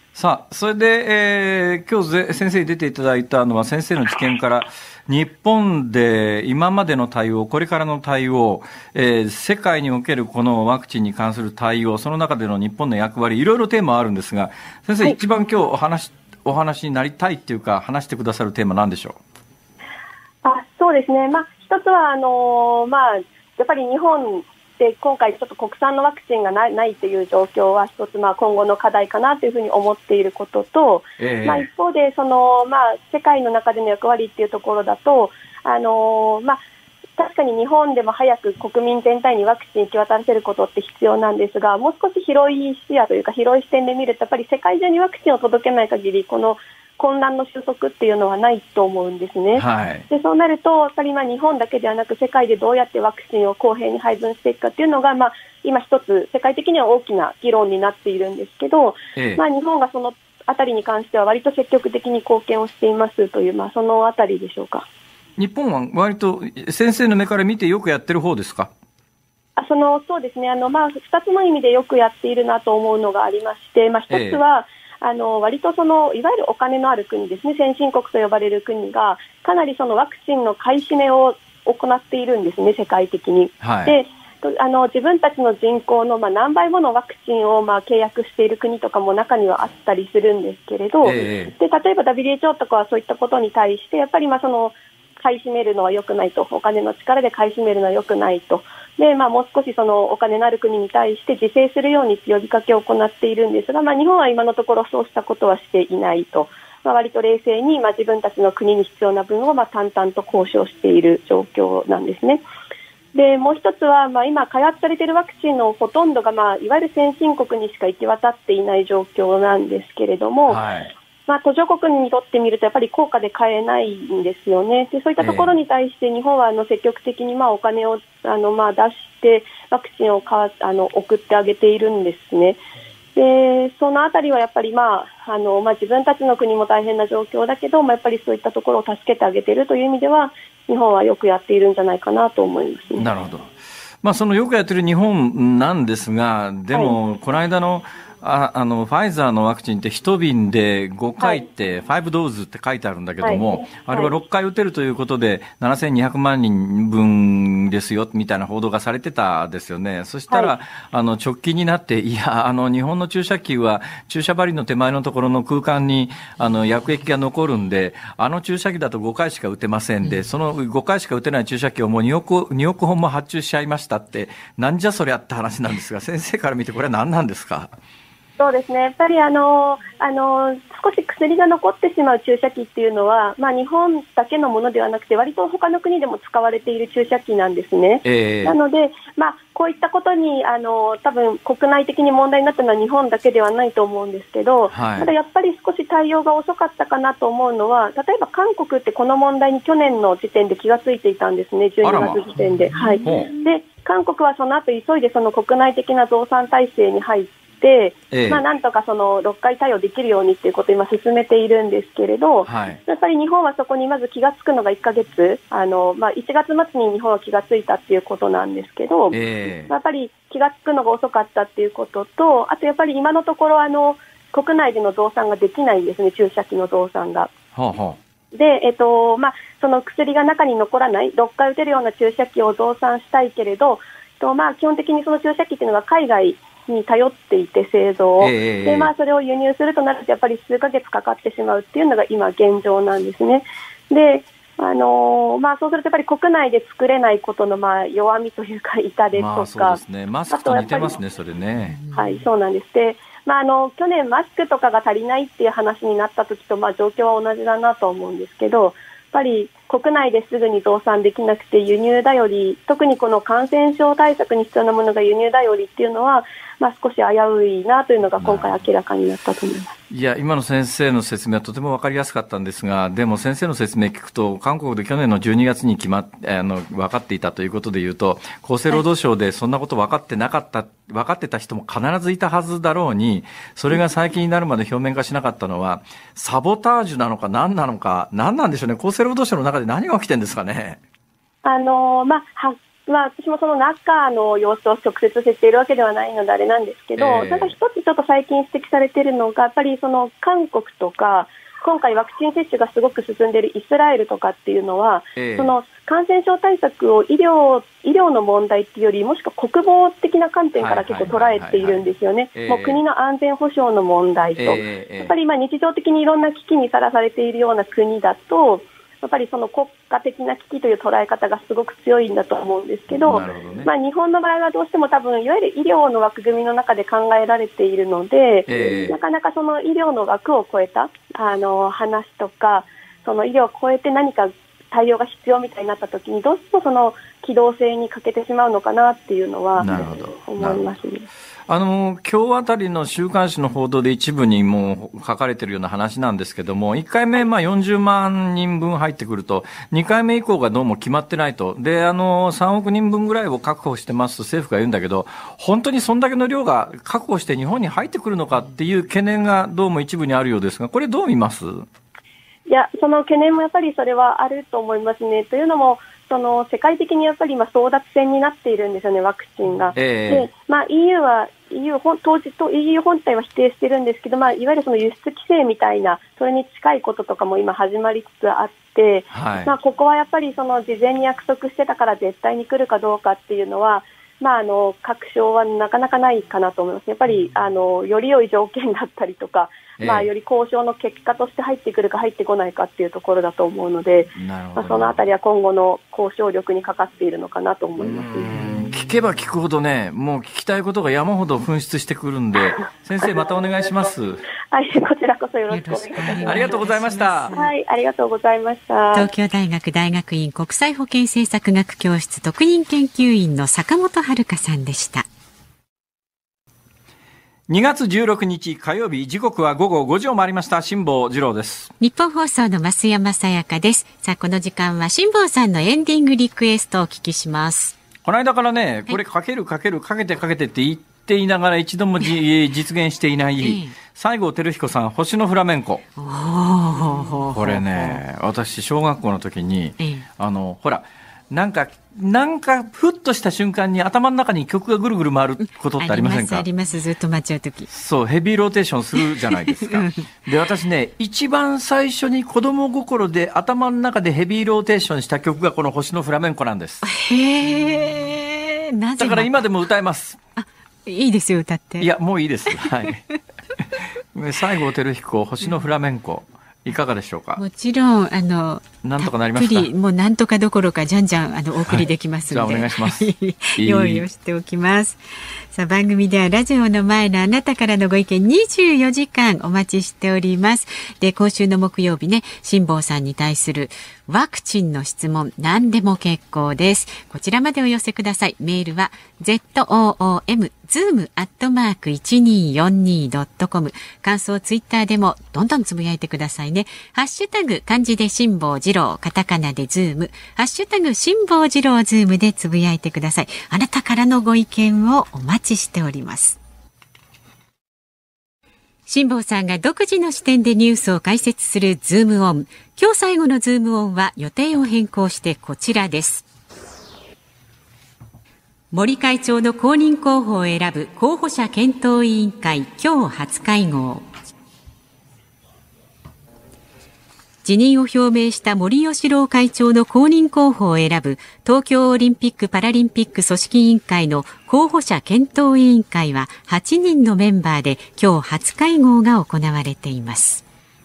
さあ、それで、今日先生に出ていただいたのは先生の知見から日本で今までの対応、これからの対応、世界におけるこのワクチンに関する対応、その中での日本の役割、いろいろテーマあるんですが、先生、一番今日お話になりたいっていうか、話してくださるテーマなんでしょう？そうですね。一つはやっぱり日本で今回ちょっと国産のワクチンがないという状況は一つ今後の課題かなというふうに思っていることと、一方で世界の中での役割っていうところだと確かに日本でも早く国民全体にワクチン行き渡らせることって必要なんですが、もう少し広い視野というか広い視点で見るとやっぱり世界中にワクチンを届けない限りこの混乱の収束っていうのはないと思うんですね。でそうなるとやっぱり日本だけではなく世界でどうやってワクチンを公平に配分していくかっていうのが今一つ世界的には大きな議論になっているんですけど、日本がそのあたりに関しては割と積極的に貢献をしていますというそのあたりでしょうか。 日本は割と先生の目から見てよくやってる方ですか？ そうですね。2つの意味でよくやっているなと思うのがありまして、一つは割といわゆるお金のある国ですね、先進国と呼ばれる国がかなりワクチンの買い占めを行っているんですね、世界的に。で自分たちの人口の何倍ものワクチンを契約している国とかも中にはあったりするんですけれど、で例えば WHO とかはそういったことに対してやっぱり買い占めるのは良くないと、お金の力で買い占めるのは良くないと。でもう少しお金のある国に対して自制するように呼びかけを行っているんですが、日本は今のところそうしたことはしていないと、割と冷静に自分たちの国に必要な分を淡々と交渉している状況なんですね。でもう一つは、今開発されているワクチンのほとんどが、いわゆる先進国にしか行き渡っていない状況なんですけれども、途上国にとってみるとやっぱり高価で買えないんですよね。でそういったところに対して日本は積極的にお金を出してワクチンを送ってあげているんですね。でそのあたりはやっぱり自分たちの国も大変な状況だけど、やっぱりそういったところを助けてあげているという意味では日本はよくやっているんじゃないかなと思いますね。 なるほど。そのよくやっている日本なんですが、でも、この間のファイザーのワクチンって1瓶で5回って、5ドーズって書いてあるんだけども、あれは6回打てるということで7200万人分ですよみたいな報道がされてたですよね。そしたら、直近になって、いや日本の注射器は注射針の手前のところの空間に薬液が残るんで、注射器だと5回しか打てませんで、その5回しか打てない注射器をもう2億本も発注しちゃいましたって、なんじゃそりゃって話なんですが、先生から見てこれは何なんですか？ そうですね。やっぱり少し薬が残ってしまう注射器っていうのは、日本だけのものではなくて割と他の国でも使われている注射器なんですね。なので、こういったことに多分国内的に問題になったのは日本だけではないと思うんですけど、ただやっぱり少し対応が遅かったかなと思うのは、例えば韓国ってこの問題に去年の時点で気がついていたんですね、12月時点で。で韓国はその後急いでその国内的な増産体制に入ってなんとか6回対応できるようにということを今進めているんですけれど、やっぱり日本はそこにまず気がつくのが1ヶ月、1月末に日本は気がついたということなんですけど、やっぱり気がつくのが遅かったということと、あとやっぱり今のところ国内での増産ができないんですね、注射器の増産が。でその薬が中に残らない6回打てるような注射器を増産したいけれど、基本的にその注射器というのが海外に頼っていて製造を、でそれを輸入するとなるとやっぱり数ヶ月かかってしまうっていうのが今現状なんですね。でそうするとやっぱり国内で作れないことの弱みというか痛手とか、 そうですね、マスクと似てますね、それね。 そうなんです。で去年マスクとかが足りないっていう話になった時と状況は同じだなと思うんですけど、やっぱり国内ですぐに増産できなくて輸入頼り、特にこの感染症対策に必要なものが輸入頼りっていうのは少し危ういなというのが今回明らかになったと思います。 いや、今の先生の説明はとても分かりやすかったんですが、でも先生の説明聞くと、韓国で去年の12月に分かっていたということでいうと、厚生労働省でそんなこと分かってた人も必ずいたはずだろうに、それが最近になるまで表面化しなかったのは、サボタージュなのか何なのか、何なんでしょうね。厚生労働省の中で何が起きてるんですかね。 はっ私もその中の様子を直接知っているわけではないのであれなんですけど、ただ一つちょっと最近指摘されているのが、やっぱりその韓国とか、今回ワクチン接種がすごく進んでいるイスラエルとかっていうのは、その感染症対策を医療の問題っていうより、もしくは国防的な観点から結構捉えているんですよね。もう国の安全保障の問題と、やっぱり日常的にいろんな危機にさらされているような国だと、やっぱりその国家的な危機という捉え方がすごく強いんだと思うんですけど、日本の場合はどうしても多分いわゆる医療の枠組みの中で考えられているので、なかなかその医療の枠を超えた話とか、その医療を超えて何か対応が必要みたいになったときに、どうしてもその機動性に欠けてしまうのかなっていうのは思いますね。 今日あたりの週刊誌の報道で一部にも書かれているような話なんですけども、1回目40万人分入ってくると、2回目以降がどうも決まってないと。で、3億人分ぐらいを確保してますと政府が言うんだけど、本当にそんだけの量が確保して日本に入ってくるのかっていう懸念がどうも一部にあるようですが、これどう見ます？ いや、その懸念もやっぱりそれはあると思いますね。というのも、その世界的にやっぱり今争奪戦になっているんですよね、ワクチンが。で、EU 本体は否定してるんですけど、いわゆるその輸出規制みたいな、それに近いこととかも今始まりつつあって、ここはやっぱりその事前に約束してたから絶対に来るかどうかっていうのは、確証はなかなかないかなと思います。やっぱりより良い条件だったりとか、より交渉の結果として入ってくるか入ってこないかっていうところだと思うので、そのあたりは今後の交渉力にかかっているのかなと思います。 聞けば聞くほどね、もう聞きたいことが山ほど噴出してくるんで、先生またお願いします。 はい、こちらこそよろしくお願いします。 ありがとうございました。 はい、ありがとうございました。 東京大学大学院国際保健政策学教室特任研究員の坂本遥さんでした。 2月16日火曜日、時刻は午後5時を回りました。辛坊治郎です。 日本放送の増山さやかです。さあ、この時間は辛坊さんのエンディングリクエストをお聞きします。 この間からね、これかけてって言っていながら一度も実現していない西郷輝彦さん、星のフラメンコ。これね、私小学校の時にほらなんかふっとした瞬間に頭の中に曲がぐるぐる回ることってありませんか？ あります。ずっと待っちゃう時。 そう、ヘビーローテーションするじゃないですか。で、私ね、一番最初に子供心で頭の中でヘビーローテーションした曲がこの星のフラメンコなんです。 へー、なぜ？ だから今でも歌えます。 いいですよ、歌って。 いや、もういいです。はい。西郷輝彦、星のフラメンコ。いかがでしょうか？もちろんなんとかなりますか？ もうなんとかどころかじゃんじゃんお送りできますので、 じゃあお願いします。 用意をしておきます。さあ、番組ではラジオの前のあなたからのご意見24時間お待ちしております。で、今週の木曜日ね、辛坊さんに対するワクチンの質問何でも結構です。こちらまでお寄せください。メールは zoom@1242.com。感想ツイッターでもどんどんつぶやいてくださいね。ハッシュタグ漢字で辛坊治郎、カタカナでズーム、ハッシュタグ辛坊治郎ズームでつぶやいてください。あなたからのご意見をお待ちしております。辛坊さんが独自の視点でニュースを解説するズームオン。今日最後のズームオンは予定を変更してこちらです。森会長の公認候補を選ぶ候補者検討委員会、今日初会合。辞任を表明した森喜朗会長の公認候補を選ぶ東京オリンピック・パラリンピック組織委員会の候補者検討委員会は8人のメンバーで今日初会合が行われています。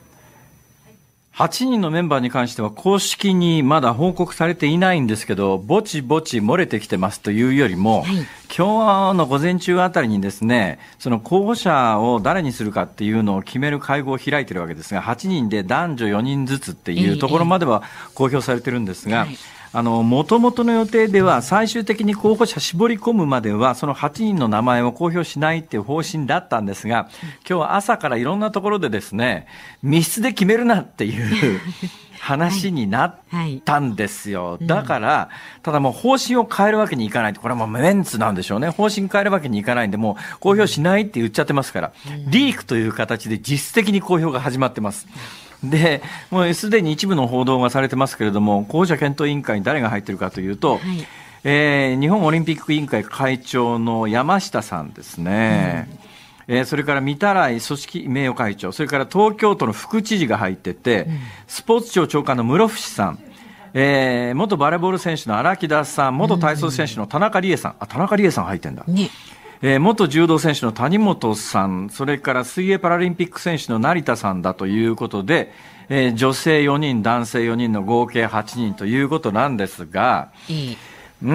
8人のメンバーに関しては公式にまだ報告されていないんですけど、ぼちぼち漏れてきてますというよりも、今日の午前中あたりにですね、その候補者を誰にするかっていうのを決める会合を開いているわけですが、8人で男女4人ずつっていうところまでは公表されてるんですが、元々の予定では最終的に候補者絞り込むまではその8人の名前を公表しないっていう方針だったんですが、今日は朝からいろんなところでですね、密室で決めるなっていう話になったんですよ。だからただもう方針を変えるわけにいかない。これはもうメンツなんでしょうね。方針変えるわけにいかないんで、もう公表しないって言っちゃってますから、リークという形で実質的に公表が始まってます。で、もうすでに一部の報道がされてますけれども、候補者検討委員会に誰が入っているかというと、 日本オリンピック委員会会長の山下さんですね。それから御手洗組織名誉会長、それから東京都の副知事が入ってて、スポーツ庁長官の室伏さん、元バレーボール選手の荒木田さん、元体操選手の田中理恵さん、田中理恵さん入ってんだ。ね。元柔道選手の谷本さん、それから水泳パラリンピック選手の成田さんだということで、女性4人、男性4人の合計8人ということなんですが、不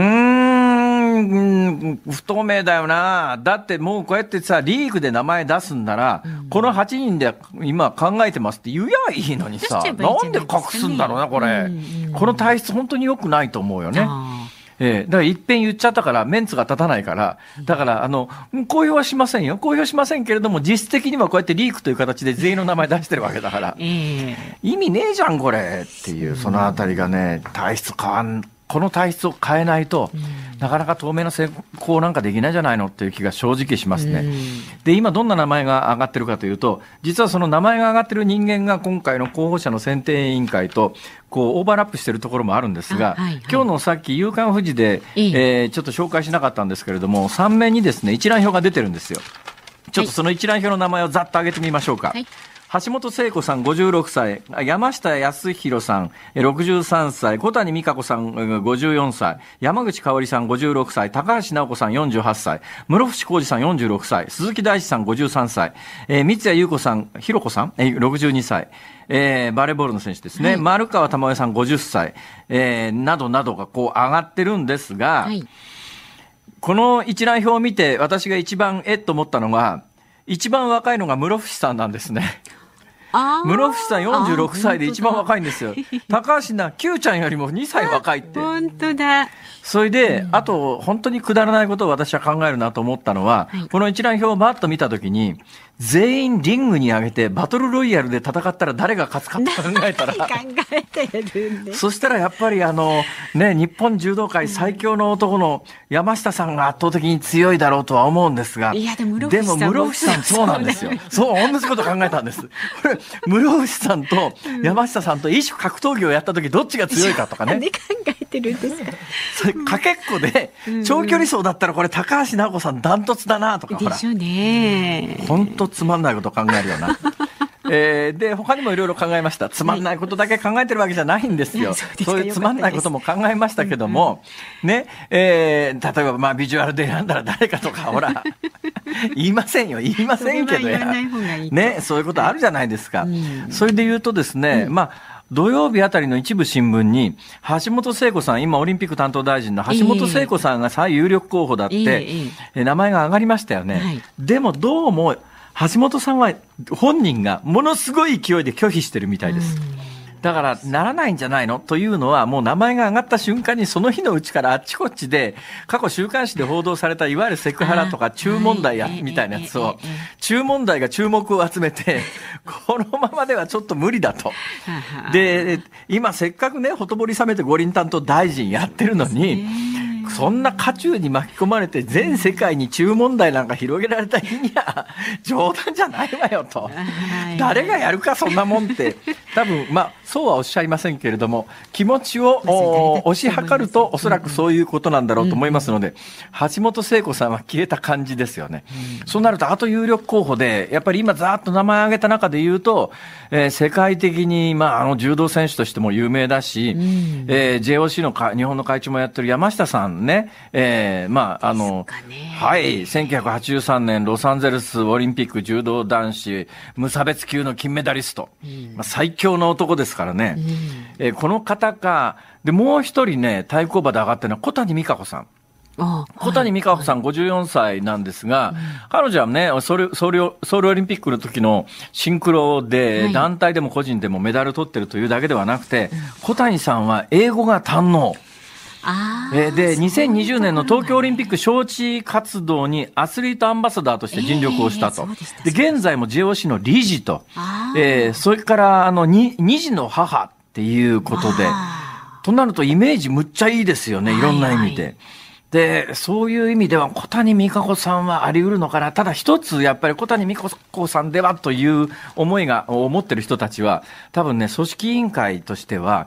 透明だよな。だってもうこうやってさ、リーグで名前出すんなら、この8人で今考えてますって言えばいいのにさ、なんで隠すんだろうな、これ。この体質本当に良くないと思うよね。だから一遍言っちゃったからメンツが立たないから、だから公表はしませんよ。公表しませんけれども、実質的にはこうやってリークという形で全員の名前出してるわけだから、意味ねえじゃんこれっていう、そのあたりがね、この体質を変えないと、なかなか透明な成功なんかできないじゃないのっていう気が正直しますね。で、今どんな名前が上がってるかというと、実はその名前が上がってる人間が今回の候補者の選定委員会とこうオーバーラップしてるところもあるんですが、今日のさっき夕刊フジで、ちょっと紹介しなかったんですけれども、3面にですね、一覧表が出てるんですよ。ちょっとその一覧表の名前をざっと挙げてみましょうか。橋本聖子さん56歳、山下康弘さん63歳、小谷美香子さん54歳、山口香織さん56歳、高橋直子さん48歳、室伏浩二さん46歳、鈴木大地さん53歳、三谷優子さん、ひろこさん62歳、バレーボールの選手ですね、丸川珠代さん50歳、などなどがこう上がってるんですが、この一覧表を見て私が一番と思ったのが、一番若いのが室伏さんなんですね。室伏さん46歳で一番若いんですよ。高橋な Q ちゃんよりも2歳若いって。 本当だ。 それで、あと本当にくだらないことを私は考えるなと思ったのは、この一覧表をバッと見たときに、全員リングに上げてバトルロイヤルで戦ったら誰が勝つかって考えたらそしたらやっぱり日本柔道界最強の男の山下さんが圧倒的に強いだろうとは思うんですが、でも室伏さんそうなんですよ。そう、同じこと考えたんです。これ室伏さんと山下さんと異種格闘技をやった時どっちが強いかとかね。 考えてるんですか。 それかけっこで長距離走だったらこれ高橋直子さんダントツだなとか、ほら。でしょうね。本当つまんないこと考えるよな。で他にもいろいろ考えました。つまんないことだけ考えてるわけじゃないんですよ。そういうつまんないことも考えましたけども、ね、例えばビジュアルで選んだら誰かとか、ほら言いませんけどね、そういうことあるじゃないですか。それで言うとですね、土曜日あたりの一部新聞に橋本聖子さん、今オリンピック担当大臣の橋本聖子さんが最有力候補だって、名前が挙がりましたよね。でもどうも橋本さんは本人がものすごい勢いで拒否してるみたいです。だからならないんじゃないのというのは、もう名前が上がった瞬間にその日のうちからあっちこっちで過去週刊誌で報道されたいわゆるセクハラとか中問題みたいなやつを、中問題が注目を集めて、このままではちょっと無理だと。で今せっかくね、ほとぼり冷めて五輪担当大臣やってるのに、そんな渦中に巻き込まれて全世界に中問題なんか広げられた日には冗談じゃないわよと。誰がやるかそんなもんって、多分そうはおっしゃいませんけれども、気持ちを推し量るとおそらくそういうことなんだろうと思いますので、橋本聖子さんは消えた感じですよね。そうなるとあと有力候補で、やっぱり今ざーっと名前挙げた中で言うと、世界的に柔道選手としても有名だし、JOC の日本の会長もやってる山下さんね、1983年ロサンゼルスオリンピック柔道男子無差別級の金メダリスト、最強の男ですからね、この方か、でもう一人ね、対抗馬で上がってるのは小谷美香子さん。小谷美香子さん54歳なんですが、彼女はね、ソウルオリンピックの時のシンクロで団体でも個人でもメダル取ってるというだけではなくて、小谷さんは英語が堪能。で2020年の東京オリンピック招致活動にアスリートアンバサダーとして尽力をしたと。で現在も JOC の理事と、それから2児の母っていうことで、となるとイメージむっちゃいいですよね、いろんな意味で。でそういう意味では小谷美香子さんはあり得るのかな。ただ一つやっぱり小谷美香子さんではという思ってる人たちは多分ね、組織委員会としては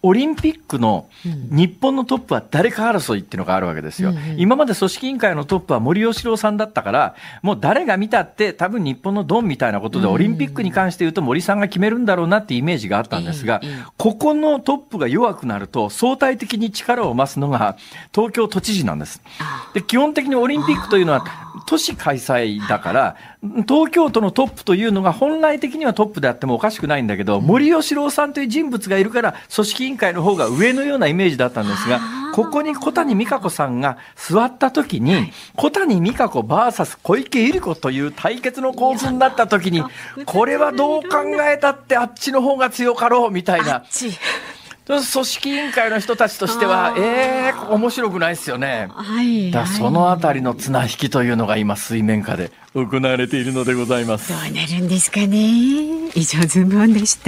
オリンピックの日本のトップは誰か争いっていうのがあるわけですよ。今まで組織委員会のトップは森喜朗さんだったから、もう誰が見たって多分日本のドンみたいなことで、オリンピックに関して言うと森さんが決めるんだろうなってイメージがあったんですが、ここのトップが弱くなると相対的に力を増すのが東京都知事なんです。で、基本的にオリンピックというのは都市開催だから、東京都のトップというのが本来的にはトップであってもおかしくないんだけど、森喜朗さんという人物がいるから組織委員会の方が上のようなイメージだったんですが、ここに小谷実可子さんが座った時に、小谷実可子 VS 小池百合子という対決の構図になった時に、これはどう考えたってあっちの方が強かろうみたいな。組織委員会の人たちとしては、面白くないですよね。だそのあたりの綱引きというのが今水面下で行われているのでございます。 どうなるんですかね。以上ズームオンでした。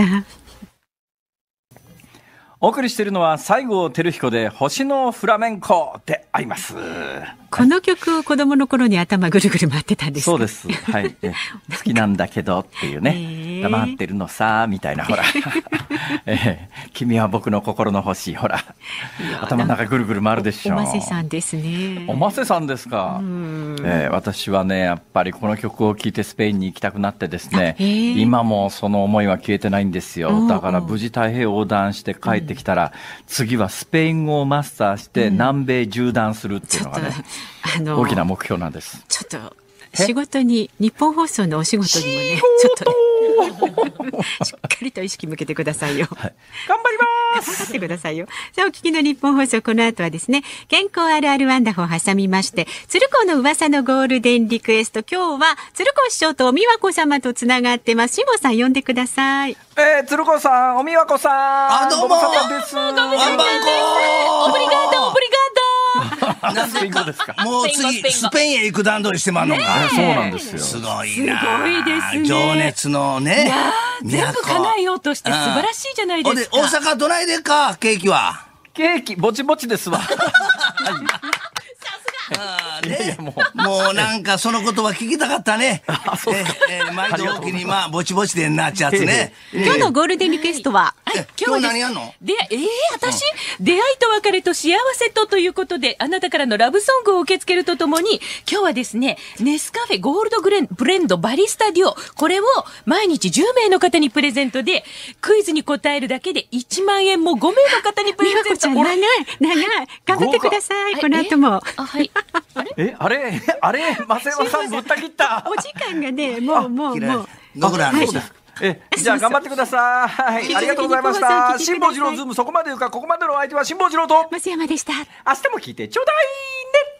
お送りしているのは西郷輝彦で星のフラメンコであります。 この曲を子供の頃に頭ぐるぐる回ってたんですか。 そうです。はい。好きなんだけどっていうね。黙ってるのさみたいなほら、君は僕の心の星ほら頭の中ぐるぐる回るでしょう。 おませさんですね。 おませさんですか。私はねやっぱりこの曲を聴いてスペインに行きたくなってですね、今もその思いは消えてないんですよ。だから無事太平洋横断して帰ってきたら、次はスペイン語をマスターして南米縦断するっていうのがね、大きな目標なんです。 ちょっと仕事に日本放送のお仕事にもねちょっとねしっかりと意識向けてくださいよ、 はい、頑張ります頑張ってくださいよ。さあお聞きの日本放送、この後はですね、健康あるあるワンダホーを挟みまして、鶴光の噂のゴールデンリクエスト、今日は鶴光師匠とお美和子様とつながってます。辛坊さん呼んでください。 鶴光さん、お美和子さん、 どうもご無沙汰です。 ワンバンコーオブリガードオブリなんでですか。 もう次スペインへ行く段取りしてまんのか、 そうなんですよ。 すごいな。 すごいですね。 情熱のね、 全部叶えようとして素晴らしいじゃないですか。 大阪どないでか、ケーキは。 ケーキぼちぼちですわ。 もうなんかその言葉聞きたかったね。毎度大きにぼちぼちでんなっちゃつね。 今日のゴールデンリクエストは、 今日何やんの？ 私出会いと別れと幸せとということで、あなたからのラブソングを受け付けるとともに、今日はですね、ネスカフェゴールドブレンドバリスタデュオ、これを毎日10名の方にプレゼントで、クイズに答えるだけで1万円も5名の方にプレゼント。 美和子ちゃん長い頑張ってください。この後もはい。 あれ増山さんぶった切った。 お時間がね、もうご苦労様でした。 じゃあ頑張ってください。ありがとうございました。辛坊治郎ズームそこまで言うか、ここまでのお相手は辛坊治郎と増山でした。 明日も聞いてちょうだいね。